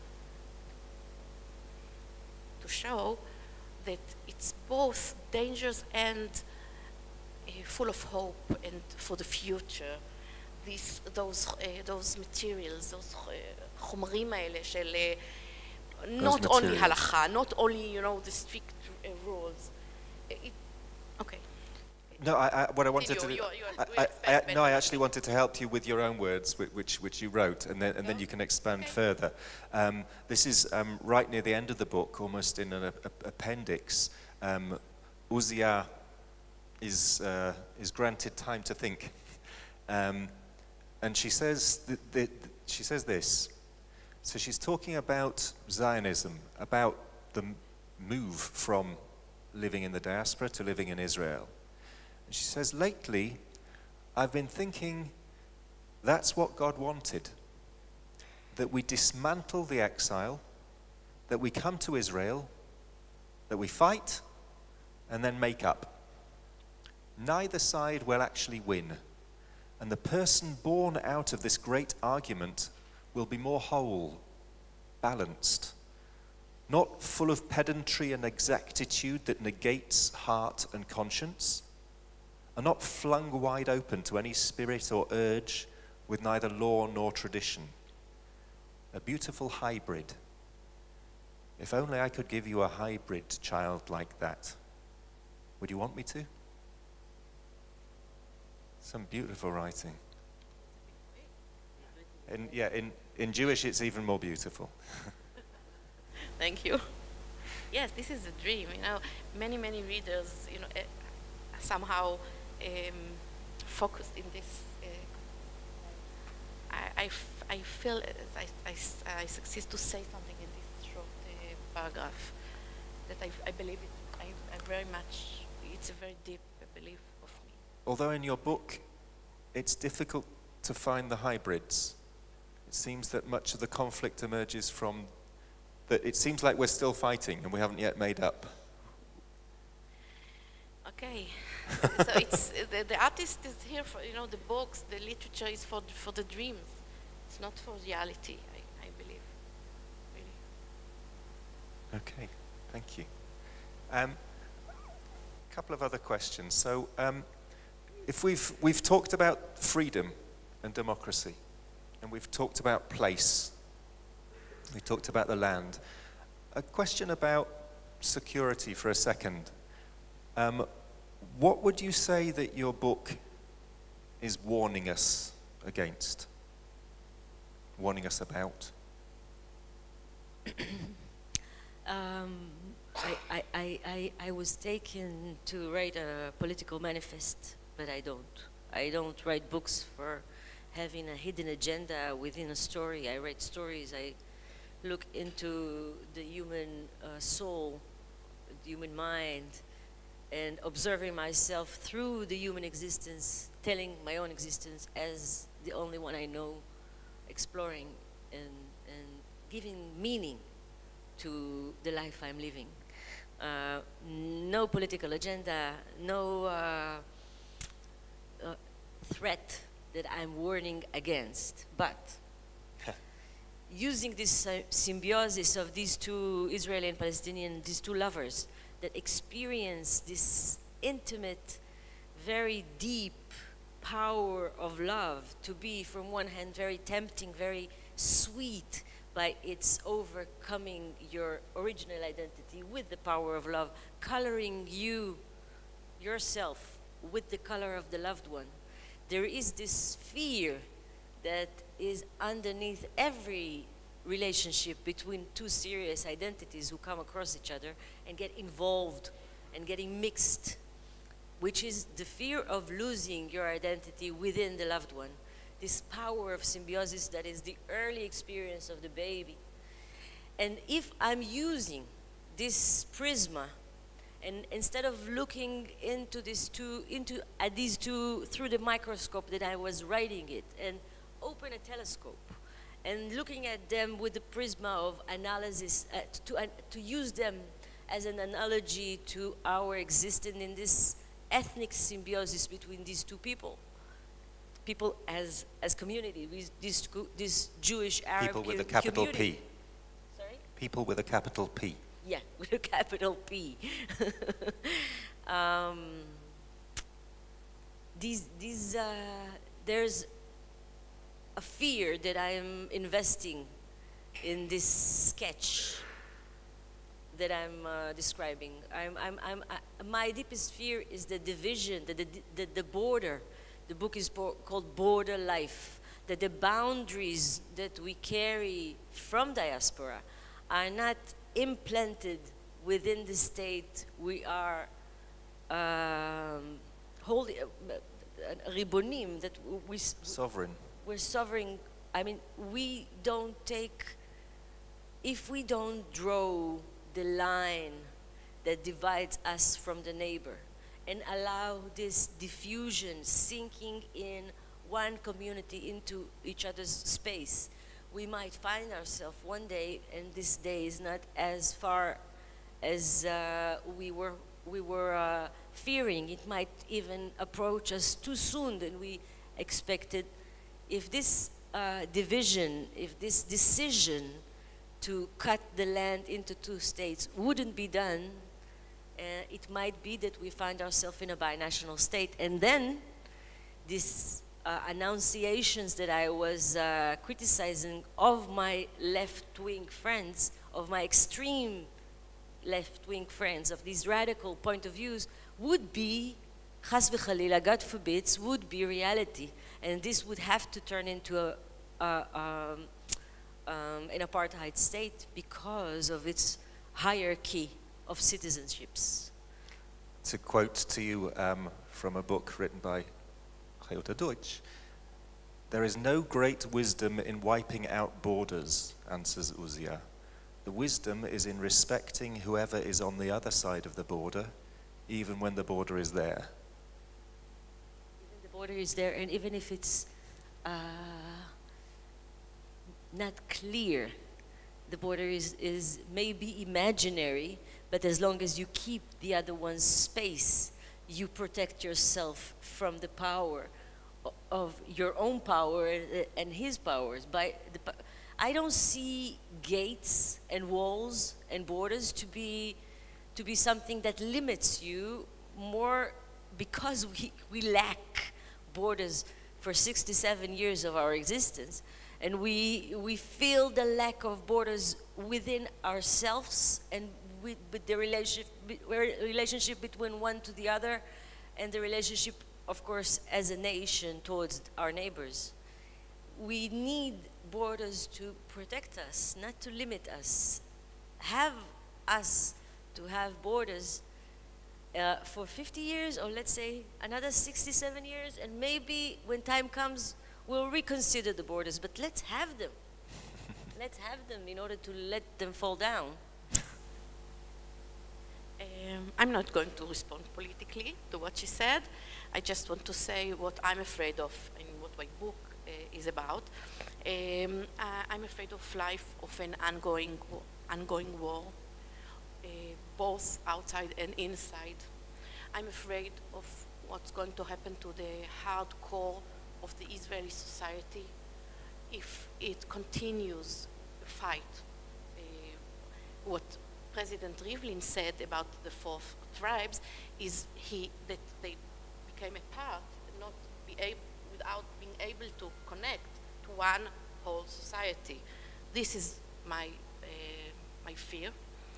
to show that it's both dangerous and uh, full of hope and for the future. These, those, uh, those materials, those uh, חומרים האלה של uh, not only materials. הלכה, not only, you know, the strict uh, rules. It, okay. No, I, I, what I wanted Continue, to do, you- you- I, you I, expand I, no, I better. actually wanted to help you with your own words, whi- which which you wrote, and then and then Yeah. you can expand Okay. further. Um, this is um, right near the end of the book, almost in an a, a- appendix. Um, Uzziah is uh, is granted time to think, um, and she says th- th- she says this. So she's talking about Zionism, about the m- move from living in the diaspora to living in Israel. And she says, lately, I've been thinking that's what God wanted. That we dismantle the exile, that we come to Israel, that we fight, and then make up. Neither side will actually win, and the person born out of this great argument will be more whole, balanced, not full of pedantry and exactitude that negates heart and conscience, and not flung wide open to any spirit or urge with neither law nor tradition. A beautiful hybrid. If only I could give you a hybrid child like that. Would you want me to? Some beautiful writing. In, yeah, in, in Jewish it's even more beautiful. Thank you. Yes, this is a dream. You know, many, many readers, you know, uh, somehow um, focused in this. Uh, I, I, f I feel I, I, I succeed to say something in this short uh, paragraph that I, I believe it. I, I very much. It's a very deep belief of me. Although in your book, it's difficult to find the hybrids. It seems that much of the conflict emerges from that. It seems like we're still fighting and we haven't yet made up. Okay, so it's the, the artist is here for, you know, the books, the literature is for for the dreams. It's not for reality. I, I believe, really. Okay, thank you. Um, a couple of other questions. So, um, if we've we've talked about freedom and democracy, and we've talked about place, we talked about the land. A question about security for a second. Um, what would you say that your book is warning us against? Warning us about? um, I, I, I, I, I was taken to write a political manifest, but I don't. I don't write books for having a hidden agenda within a story. I write stories. I look into the human uh, soul, the human mind, and observing myself through the human existence, telling my own existence as the only one I know, exploring and, and giving meaning to the life I'm living. Uh, no political agenda, no uh, uh, threat that I'm warning against, but using this uh, symbiosis of these two Israeli and Palestinian, these two lovers that experience this intimate, very deep power of love to be, from one hand, very tempting, very sweet by its overcoming your original identity with the power of love, coloring you, yourself, with the color of the loved one. There is this fear that is underneath every relationship between two serious identities who come across each other and get involved and getting mixed, which is the fear of losing your identity within the loved one. This power of symbiosis that is the early experience of the baby. And if I'm using this prisma, and instead of looking into these two, into at these two through the microscope that I was writing it, and open a telescope, and looking at them with the prisma of analysis, uh, to, uh, to use them as an analogy to our existence in this ethnic symbiosis between these two people. People as, as community, with this, this Jewish Arab People with a capital community. P. Sorry? People with a capital P. Yeah, with a capital P. um, these, these, uh, there's a fear that I'm investing in this sketch that I'm uh, describing. I'm, I'm, I'm, I, my deepest fear is the division, the, the, the, the border. The book is called Border Life, that the boundaries that we carry from diaspora are not implanted within the state. We are um, holding, uh, ribonim, that we... Sovereign. We're sovereign. I mean, we don't take, if we don't draw the line that divides us from the neighbor and allow this diffusion sinking in one community into each other's space, we might find ourselves one day, and this day is not as far as uh, we were, we were uh, fearing. It might even approach us too soon than we expected. If this uh, division, if this decision to cut the land into two states wouldn't be done, uh, it might be that we find ourselves in a binational state. And then these uh, annunciations that I was uh, criticizing of my left-wing friends, of my extreme left-wing friends, of these radical point of views, would be, chas v'chalila, God forbids, would be reality. And this would have to turn into a, a, um, um, an apartheid state because of its hierarchy of citizenships. To quote to you um, from a book written by Chayuta Deutsch, "There is no great wisdom in wiping out borders," answers Uzia. "The wisdom is in respecting whoever is on the other side of the border, even when the border is there." Even the border is there, and even if it's uh, not clear, the border is, is maybe imaginary, but as long as you keep the other one's space, you protect yourself from the power of your own power and his powers. By the, I don't see gates and walls and borders to be to be something that limits you, more because we, we lack borders for sixty-seven years of our existence, and we we feel the lack of borders within ourselves and with, with the relationship relationship between one to the other, and the relationship, of course, as a nation towards our neighbors. We need borders to protect us, not to limit us. Have us to have borders uh, for fifty years, or let's say another sixty-seven years, and maybe when time comes, we'll reconsider the borders, but let's have them. Let's have them in order to let them fall down. Um, I'm not going to respond politically to what she said. I just want to say what I'm afraid of and what my book uh, is about. Um, uh, I'm afraid of life of an ongoing, ongoing war, uh, both outside and inside. I'm afraid of what's going to happen to the hardcore of the Israeli society if it continues the fight. Uh, what President Rivlin said about the four tribes is he that they became apart, not be able, without being able to connect to one whole society. This is my uh, my fear.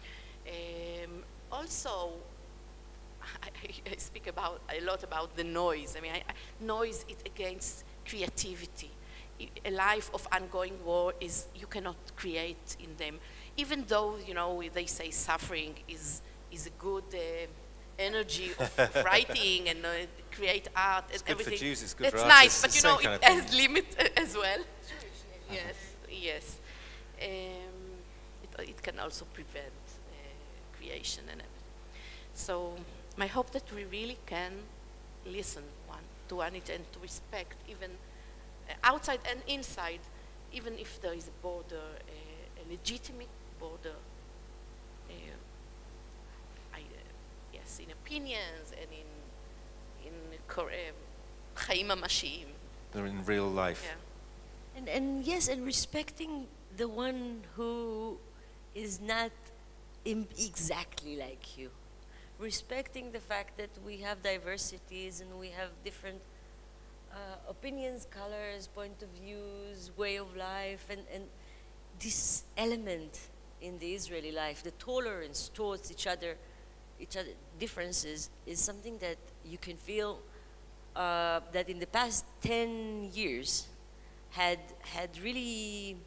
Um, also, I, I speak about a lot about the noise. I mean, I, I, noise is against creativity. A life of ongoing war is you cannot create in them. Even though, you know, they say suffering is, is a good uh, energy of writing and uh, create art and it's good everything. For Jews, it's good That's for nice, artists, but it's you know, the same it kind of has limit as well. Yes, yes. Um, it, it can also prevent uh, creation and everything. So my hope that we really can listen one to one and to respect even uh, outside and inside, even if there is a border, uh, a legitimate border, uh, I, uh, yes, in opinions and in in chayim mamashiyim. They're in real life. Yeah. And, and yes, and respecting the one who is not im exactly like you. Respecting the fact that we have diversities and we have different uh, opinions, colors, point of views, way of life, and, and this element in the Israeli life, the tolerance towards each other, each other differences, is something that you can feel uh, that in the past ten years had had really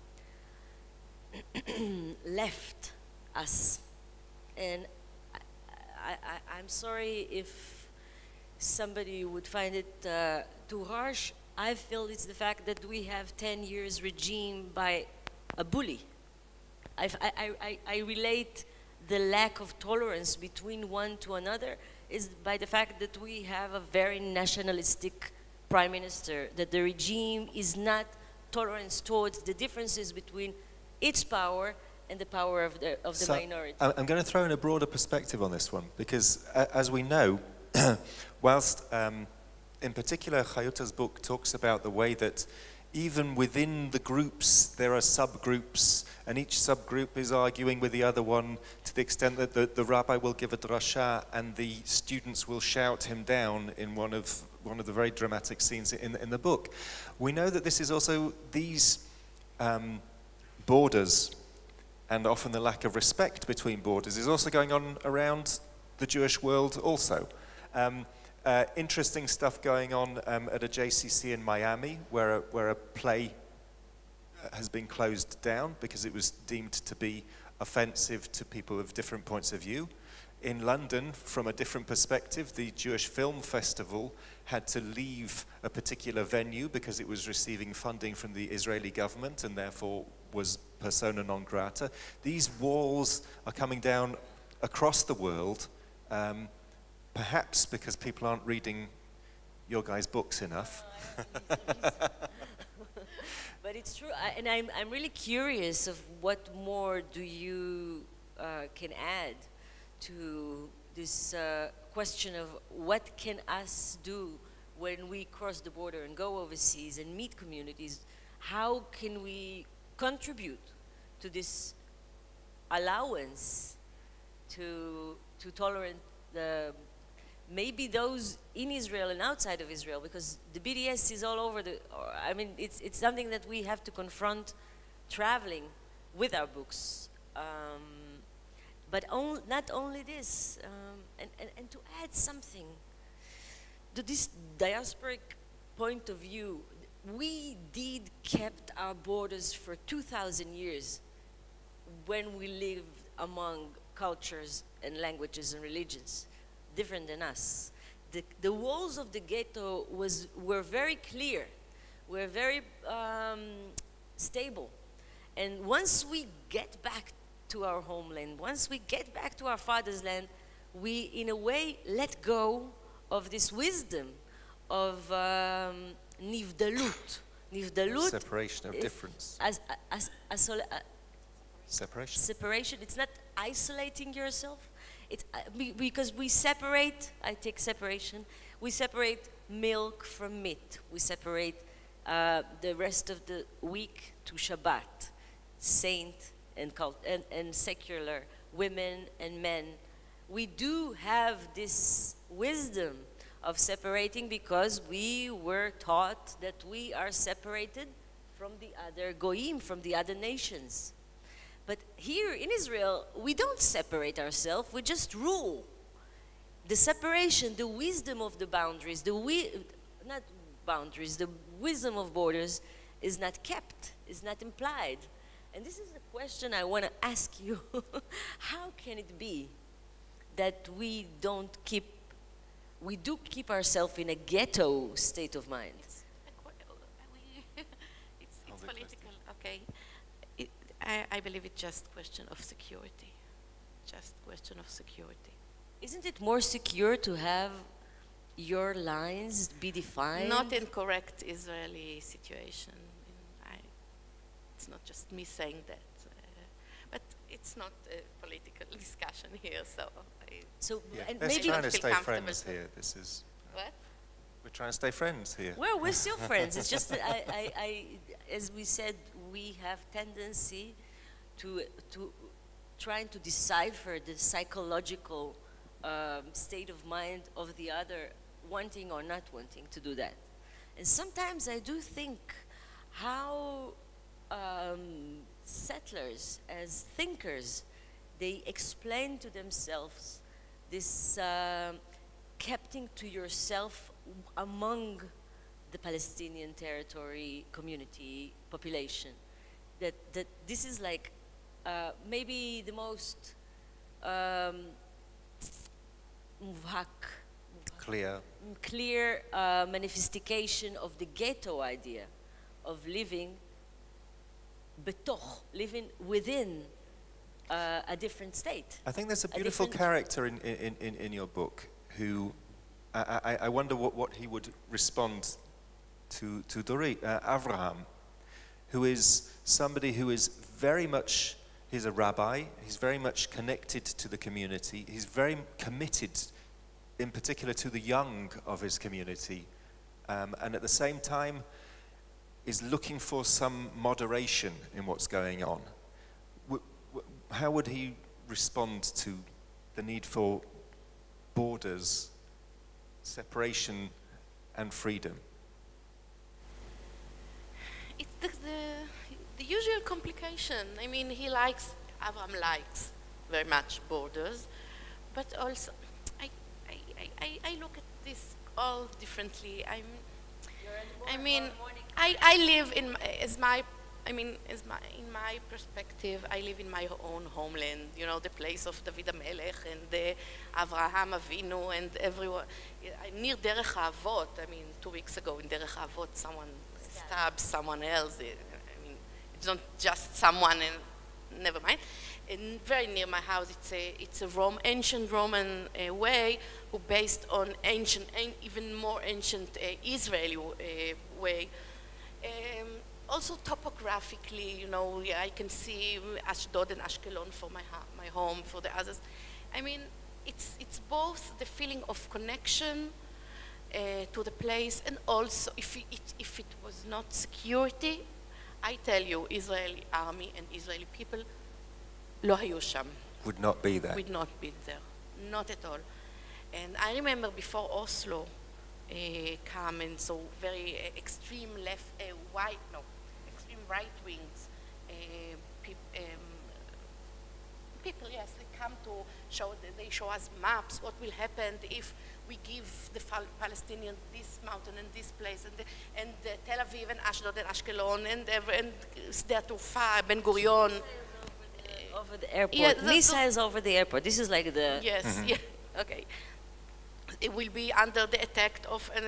left us. And I, I, I'm sorry if somebody would find it uh, too harsh. I feel it's the fact that we have ten years regime by a bully. I've, I, I, I relate the lack of tolerance between one to another is by the fact that we have a very nationalistic prime minister, that the regime is not tolerance towards the differences between its power and the power of the, of the So, minority. I- I'm going to throw in a broader perspective on this one, because uh, as we know, whilst um, in particular Chayuta's book talks about the way that even within the groups there are subgroups, and each subgroup is arguing with the other one to the extent that the, the rabbi will give a drasha and the students will shout him down in one of, one of the very dramatic scenes in, in the book. We know that this is also these um, borders, and often the lack of respect between borders, is also going on around the Jewish world also. Um, uh, interesting stuff going on um, at a J C C in Miami, where a, where a play has been closed down because it was deemed to be offensive to people of different points of view. In London, from a different perspective, the Jewish Film Festival had to leave a particular venue because it was receiving funding from the Israeli government and therefore was persona non grata. These walls are coming down across the world, um, perhaps because people aren't reading your guys' books enough. But it's true, I, and I'm, I'm really curious of what more do you uh, can add to this uh, question of what can us do when we cross the border and go overseas and meet communities. How can we contribute to this allowance to, to tolerate the, maybe those in Israel and outside of Israel, because the B D S is all over the, I mean, it's, it's something that we have to confront traveling with our books. Um, but on, not only this, um, and, and, and to add something to this diasporic point of view, we did kept our borders for two thousand years when we lived among cultures and languages and religions different than us. The, the walls of the ghetto was, were very clear, were very um, stable. And once we get back to our homeland, once we get back to our father's land, we in a way let go of this wisdom of um, nivdalut. Nivdalut. Separation of difference. As, as, as, as, Separation. Separation. It's not isolating yourself. It's uh, be, because we separate. I take separation. We separate milk from meat. We separate uh, the rest of the week to Shabbat, saint and, cult and and secular, women and men. We do have this wisdom of separating because we were taught that we are separated from the other goyim, from the other nations. But here in Israel, we don't separate ourselves, we just rule. The separation, the wisdom of the boundaries, the wi not boundaries, the wisdom of borders is not kept, is not implied. And this is a question I want to ask you. How can it be that we don't keep, we do keep ourselves in a ghetto state of mind? It's, it's, it's political, okay. It, I, I believe it's just question of security. Just question of security. Isn't it more secure to have your lines be defined? Not in correct Israeli situation. I, it's not just me saying that. Uh, but it's not a political discussion here, so... I so yeah. and Let's maybe trying to feel stay comfortable friends to- here. This is... What? We're trying to stay friends here. well, we're still friends. It's just that I, I, I, as we said, we have tendency to to trying to decipher the psychological um, state of mind of the other, wanting or not wanting to do that. And sometimes I do think how um, settlers, as thinkers, they explain to themselves this uh, keeping to yourself among the Palestinian territory, community, population. That, that this is like uh, maybe the most um, muvhak, Clear. clear uh, manifestation of the ghetto idea of living betoch, living within uh, a different state. I think there's a A beautiful different- character in, in, in, in your book who, I, I, I wonder what, what he would respond to, to Dorit, uh, Avraham, who is somebody who is very much, he's a rabbi, he's very much connected to the community, he's very committed in particular to the young of his community, um, and at the same time is looking for some moderation in what's going on. W- w- how would he respond to the need for borders, separation and freedom? It's the, the, the usual complication. I mean, he likes, Avram likes very much borders, but also I, I, I, I look at this all differently. I'm, I mean, I, I live in, my- as my, I mean, as my, in my perspective, I live in my own homeland, you know, the place of David HaMelech and the Avraham Avinu and everyone. Near Derech HaAvot, I mean, two weeks ago in Derech HaAvot, someone stabbed someone else. I mean, it's not just someone, and never mind. And very near my house, it's a, it's a Rome, ancient Roman uh, way, who based on ancient, an- even more ancient uh, Israeli uh, way. Um, also topographically, you know, yeah, I can see Ashdod and Ashkelon for my, ha- my home, for the others. I mean, it's, it's both the feeling of connection uh, to the place, and also if it, if it was not security, I tell you, Israeli army and Israeli people לא היו שם. Would not be there. Would not be there, not at all. And I remember before Oslo uh, come, and so very uh, extreme left, uh, white, no, extreme right wings, uh, peop, um, people, yes, they come to show, they show us maps, what will happen if we give the Fal- Palestinians this mountain and this place, and, the, and the Tel Aviv and Ashdod and Ashkelon, and, every, and Sde Ataufa, Ben Gurion. Over the airport. Yeah, the- the- Missiles over the airport. This is like the... Yes, yeah, okay. It will be under the attack of, an,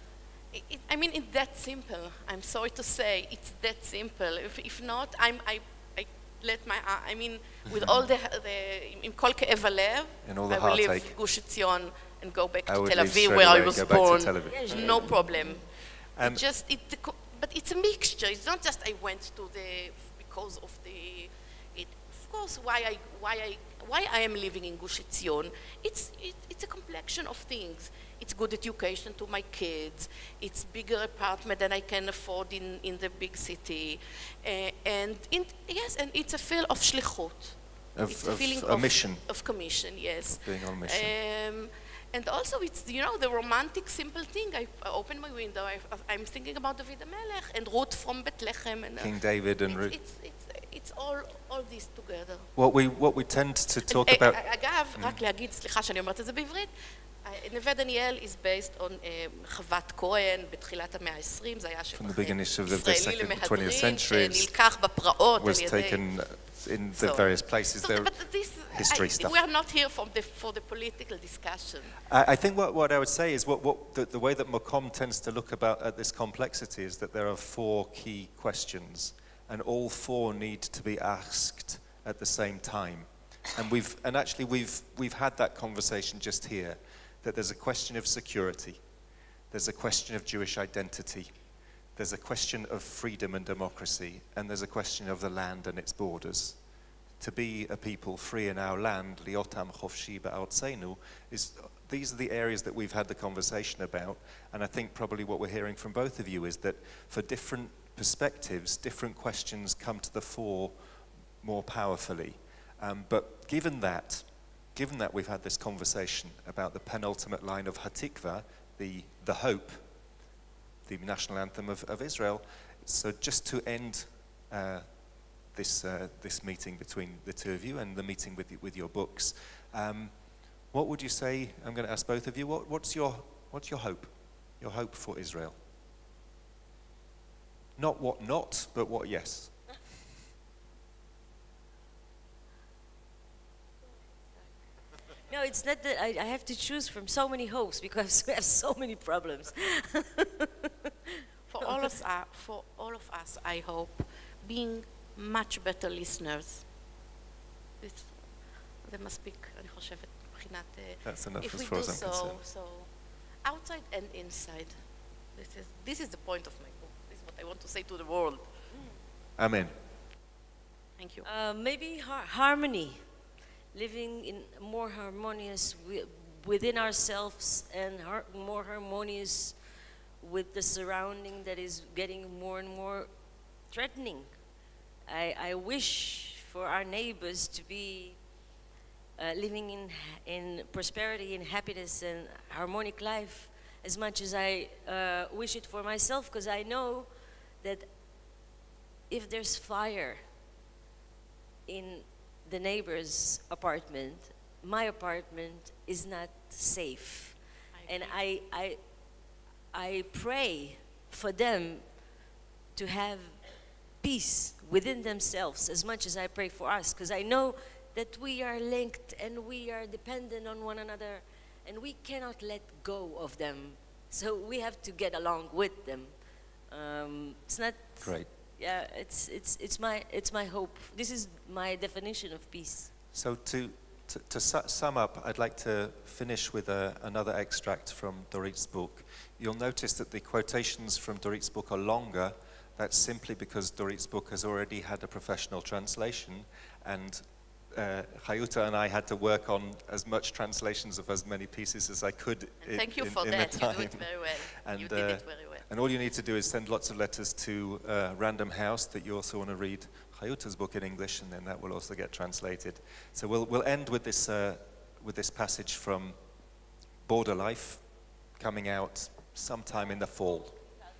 it, it, I mean, it's that simple. I'm sorry to say, it's that simple. If, if not, I'm, I, I let my, I mean, with all the, the in כל כאב הלב, In all the I will leave heartache. Gush Etzion and go back I to would Tel leave Aviv, straight where away I and was go back to born. Tel Aviv. No problem. Um, It just, it, the co- but it's a mixture. It's not just I went to the, because of the, it, of course, why I, why I, why I am living in Gush Etzion. It's, it, it's a complexion of things. It's good education to my kids. It's bigger apartment than I can afford in, in the big city. Uh, and in, yes, and it's a feel of shlichut. Of, It's a of feeling a of, mission, of commission, yes. being on mission. Um, and also it's, you know, the romantic simple thing. I, I open my window, I, I'm thinking about David HaMelech and Ruth from Bethlehem. And, uh, King David and it's, Ruth. it's, it's, it's all, all this together. What we, what we tend to talk אה, about... אה, אגב, רק להגיד, סליחה שאני אומרת את זה בעברית, נווה דניאל is based on uh, חוות כהן בתחילת המאה ה-עשרים, זה היה From the beginning of the ישראלי second- twentieth למהדרין, century, שנלקח בפרעות was על ידי... taken in the So- various places. So, There, but this, history I, stuff. we are not here for the, for the political discussion. I, I think what, what I would say is what, what the, the way that Makom tends to look about at this complexity is that there are four key questions, and all four need to be asked at the same time. And we've and actually we've we've had that conversation just here, that there's a question of security, there's a question of Jewish identity, there's a question of freedom and democracy, and there's a question of the land and its borders. To be a people free in our land, liotam chofshi ba'artzenu, is these are the areas that we've had the conversation about, and I think probably what we're hearing from both of you is that for different perspectives, different questions come to the fore more powerfully. Um, but given that, given that we've had this conversation about the penultimate line of Hatikva, the the hope, the national anthem of, of Israel, so just to end uh, this uh, this meeting between the two of you and the meeting with with your books, um, what would you say? I'm going to ask both of you. What, what's your what's your hope? Your hope for Israel? Not what not, but what yes. No, it's not that I, I have to choose from so many hopes because we have so many problems. For all of us, uh, for all of us, I hope, being much better listeners. This- זה מספיק, אני חושבת, מבחינת... uh, That's enough if as we far do as I'm so, concerned. so outside and inside. This is, this is the point of my book. This is what I want to say to the world. Amen. Thank you. Uh, maybe har- harmony, living in more harmonious wi- within ourselves and har- more harmonious with the surrounding that is getting more and more threatening. I, I wish for our neighbors to be uh, living in, in prosperity and happiness and harmonic life as much as I uh, wish it for myself, because I know that if there's fire in the neighbor's apartment, my apartment is not safe. I And agree. I, I, I pray for them to have peace within themselves as much as I pray for us, because I know that we are linked and we are dependent on one another and we cannot let go of them. So we have to get along with them. Um, it's not... Great. Yeah, it's, it's, it's, my, it's my hope. This is my definition of peace. So to, to, to su- sum up, I'd like to finish with a, another extract from Dorit's book. You'll notice that the quotations from Dorit's book are longer. That's simply because Dorit's book has already had a professional translation, and uh, Chayuta and I had to work on as much translations of as many pieces as I could And in, thank you in, for in that. the You time. do it very well. And, you did uh, it very well. And all you need to do is send lots of letters to uh, Random House that you also want to read Chayuta's book in English, and then that will also get translated. So we'll, we'll end with this, uh, with this passage from Border Life, coming out sometime in the fall.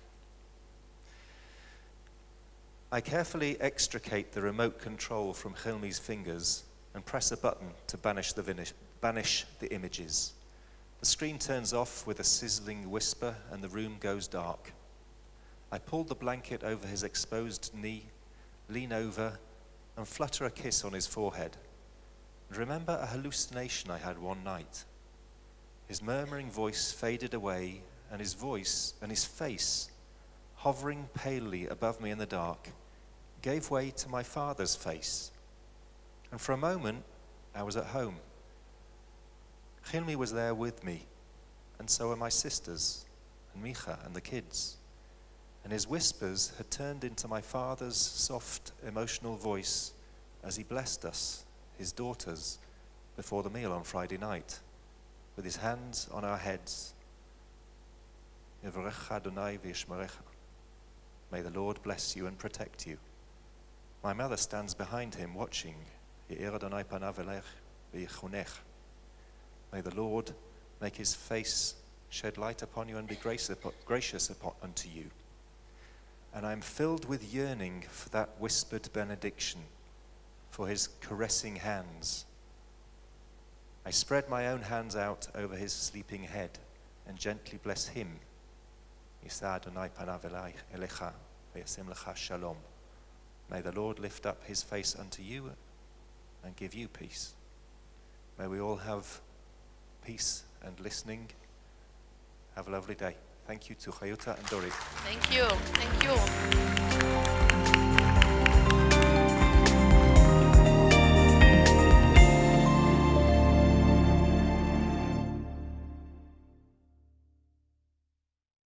I carefully extricate the remote control from Chilmi's fingers and press a button to banish the, vinish, banish the images. The screen turns off with a sizzling whisper and the room goes dark. I pull the blanket over his exposed knee, lean over and flutter a kiss on his forehead, and remember a hallucination I had one night. His murmuring voice faded away, and his voice and his face, hovering palely above me in the dark, gave way to my father's face. And for a moment, I was at home. Chilmi was there with me, and so were my sisters, and Micha, and the kids. And his whispers had turned into my father's soft, emotional voice as he blessed us, his daughters, before the meal on Friday night, with his hands on our heads. Yivarecha Adonai v'yishmerecha. May the Lord bless you and protect you. My mother stands behind him, watching. Ye'er Adonai panav elech v'yichunech. May the Lord make his face shed light upon you and be gracious upon, unto you. And I am filled with yearning for that whispered benediction, for his caressing hands. I spread my own hands out over his sleeping head and gently bless him. Yisa Adonai panav elecha v'yasim lecha shalom. May the Lord lift up his face unto you and give you peace. May we all have peace and listening. Have a lovely day. Thank you to Chayuta and Dorit. Thank you. Thank you.